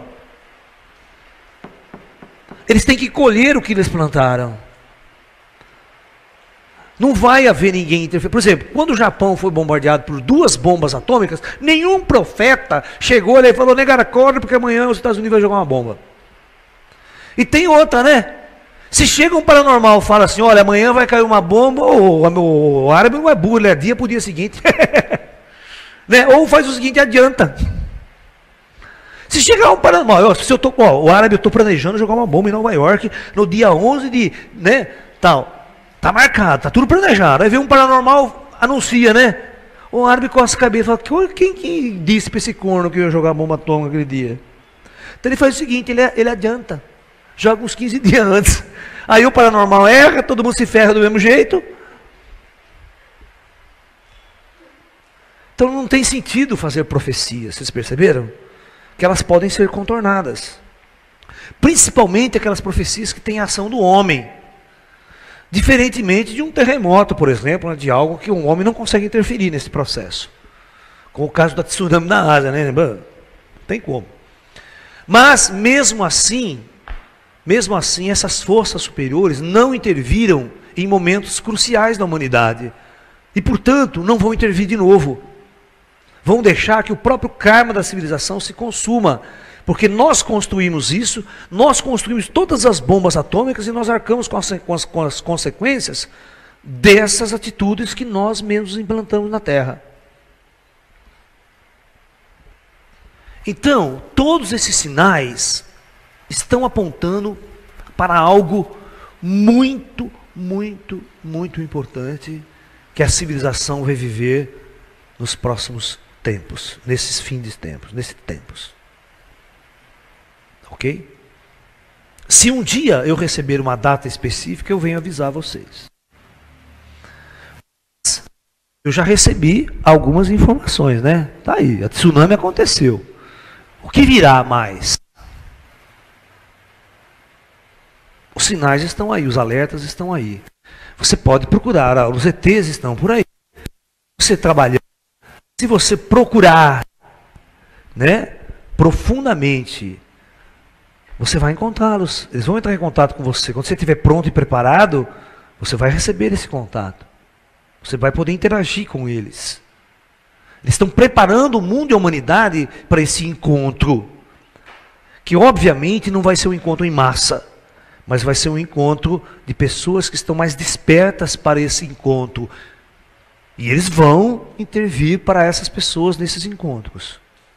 Eles têm que colher o que eles plantaram. Não vai haver ninguém interferir. Por exemplo, quando o Japão foi bombardeado por 2 bombas atômicas, nenhum profeta chegou ali e falou, negara, acorda porque amanhã os Estados Unidos vão jogar uma bomba. E tem outra, né? Se chega um paranormal e fala assim, olha, amanhã vai cair uma bomba, o árabe não é burro, ele adia para o dia seguinte. Né? Ou faz o seguinte, adianta. Se chegar um paranormal, o árabe, eu estou planejando jogar uma bomba em Nova York no dia 11 de, né, tal. Tá marcado, tá tudo planejado. Aí vem um paranormal, anuncia, né? O árabe coça a cabeça e fala, quem que disse para esse corno que eu ia jogar bomba atômica aquele dia? Então ele faz o seguinte, ele adianta. Joga uns 15 dias antes. Aí o paranormal erra, todo mundo se ferra do mesmo jeito. Então não tem sentido fazer profecias, vocês perceberam? Que elas podem ser contornadas. Principalmente aquelas profecias que têm a ação do homem. Diferentemente de um terremoto, por exemplo, de algo que um homem não consegue interferir nesse processo. Como o caso da tsunami na Ásia, né? Não tem como. Mas, mesmo assim, essas forças superiores não interviram em momentos cruciais da humanidade. E, portanto, não vão intervir de novo. Vão deixar que o próprio karma da civilização se consuma. Porque nós construímos isso, nós construímos todas as bombas atômicas e nós arcamos com as consequências dessas atitudes que nós mesmos implantamos na Terra. Então, todos esses sinais estão apontando para algo muito, muito, muito importante que a civilização vai viver nos próximos tempos, nesses fins de tempos, nesses tempos. Ok? Se um dia eu receber uma data específica, eu venho avisar vocês. Eu já recebi algumas informações, né? Tá aí, a tsunami aconteceu. O que virá mais? Os sinais estão aí, os alertas estão aí. Você pode procurar, os ETs estão por aí. você trabalhar, se você procurar, né, profundamente, você vai encontrá-los. Eles vão entrar em contato com você. Quando você estiver pronto e preparado, você vai receber esse contato. Você vai poder interagir com eles. Eles estão preparando o mundo e a humanidade para esse encontro. Que obviamente não vai ser um encontro em massa, mas vai ser um encontro de pessoas que estão mais despertas para esse encontro. E eles vão intervir para essas pessoas nesses encontros.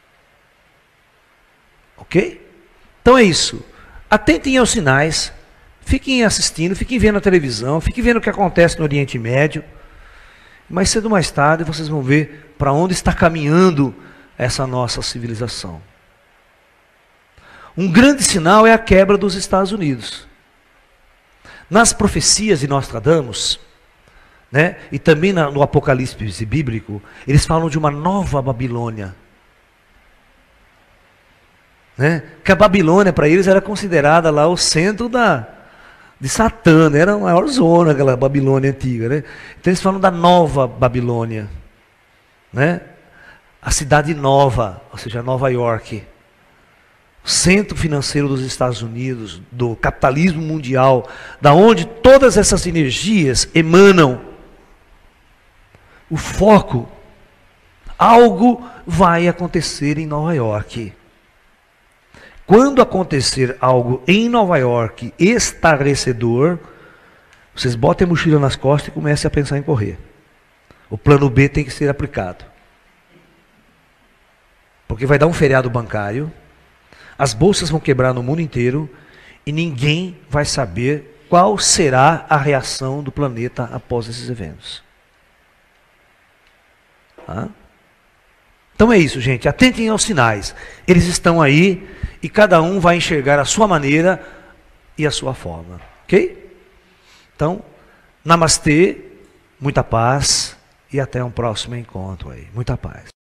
Ok? Então é isso. Atentem aos sinais, fiquem assistindo, fiquem vendo a televisão, fiquem vendo o que acontece no Oriente Médio. Mais cedo ou mais tarde vocês vão ver para onde está caminhando essa nossa civilização. Um grande sinal é a quebra dos Estados Unidos. Nas profecias de Nostradamus, né, e também no Apocalipse bíblico, eles falam de uma nova Babilônia. Né? Que a Babilônia para eles era considerada lá o centro de Satã, né? Era a maior zona, aquela Babilônia antiga. Né? Então eles falam da nova Babilônia. Né? A cidade nova, ou seja, Nova York. Centro financeiro dos Estados Unidos, do capitalismo mundial, da onde todas essas energias emanam. O foco, algo vai acontecer em Nova York. Quando acontecer algo em Nova York estarrecedor, vocês botem a mochila nas costas e comecem a pensar em correr. O plano B tem que ser aplicado. Porque vai dar um feriado bancário, as bolsas vão quebrar no mundo inteiro e ninguém vai saber qual será a reação do planeta após esses eventos. Tá? Então é isso, gente. Atentem aos sinais. Eles estão aí e cada um vai enxergar a sua maneira e a sua forma. Ok? Então, namastê, muita paz e até um próximo encontro aí. Muita paz.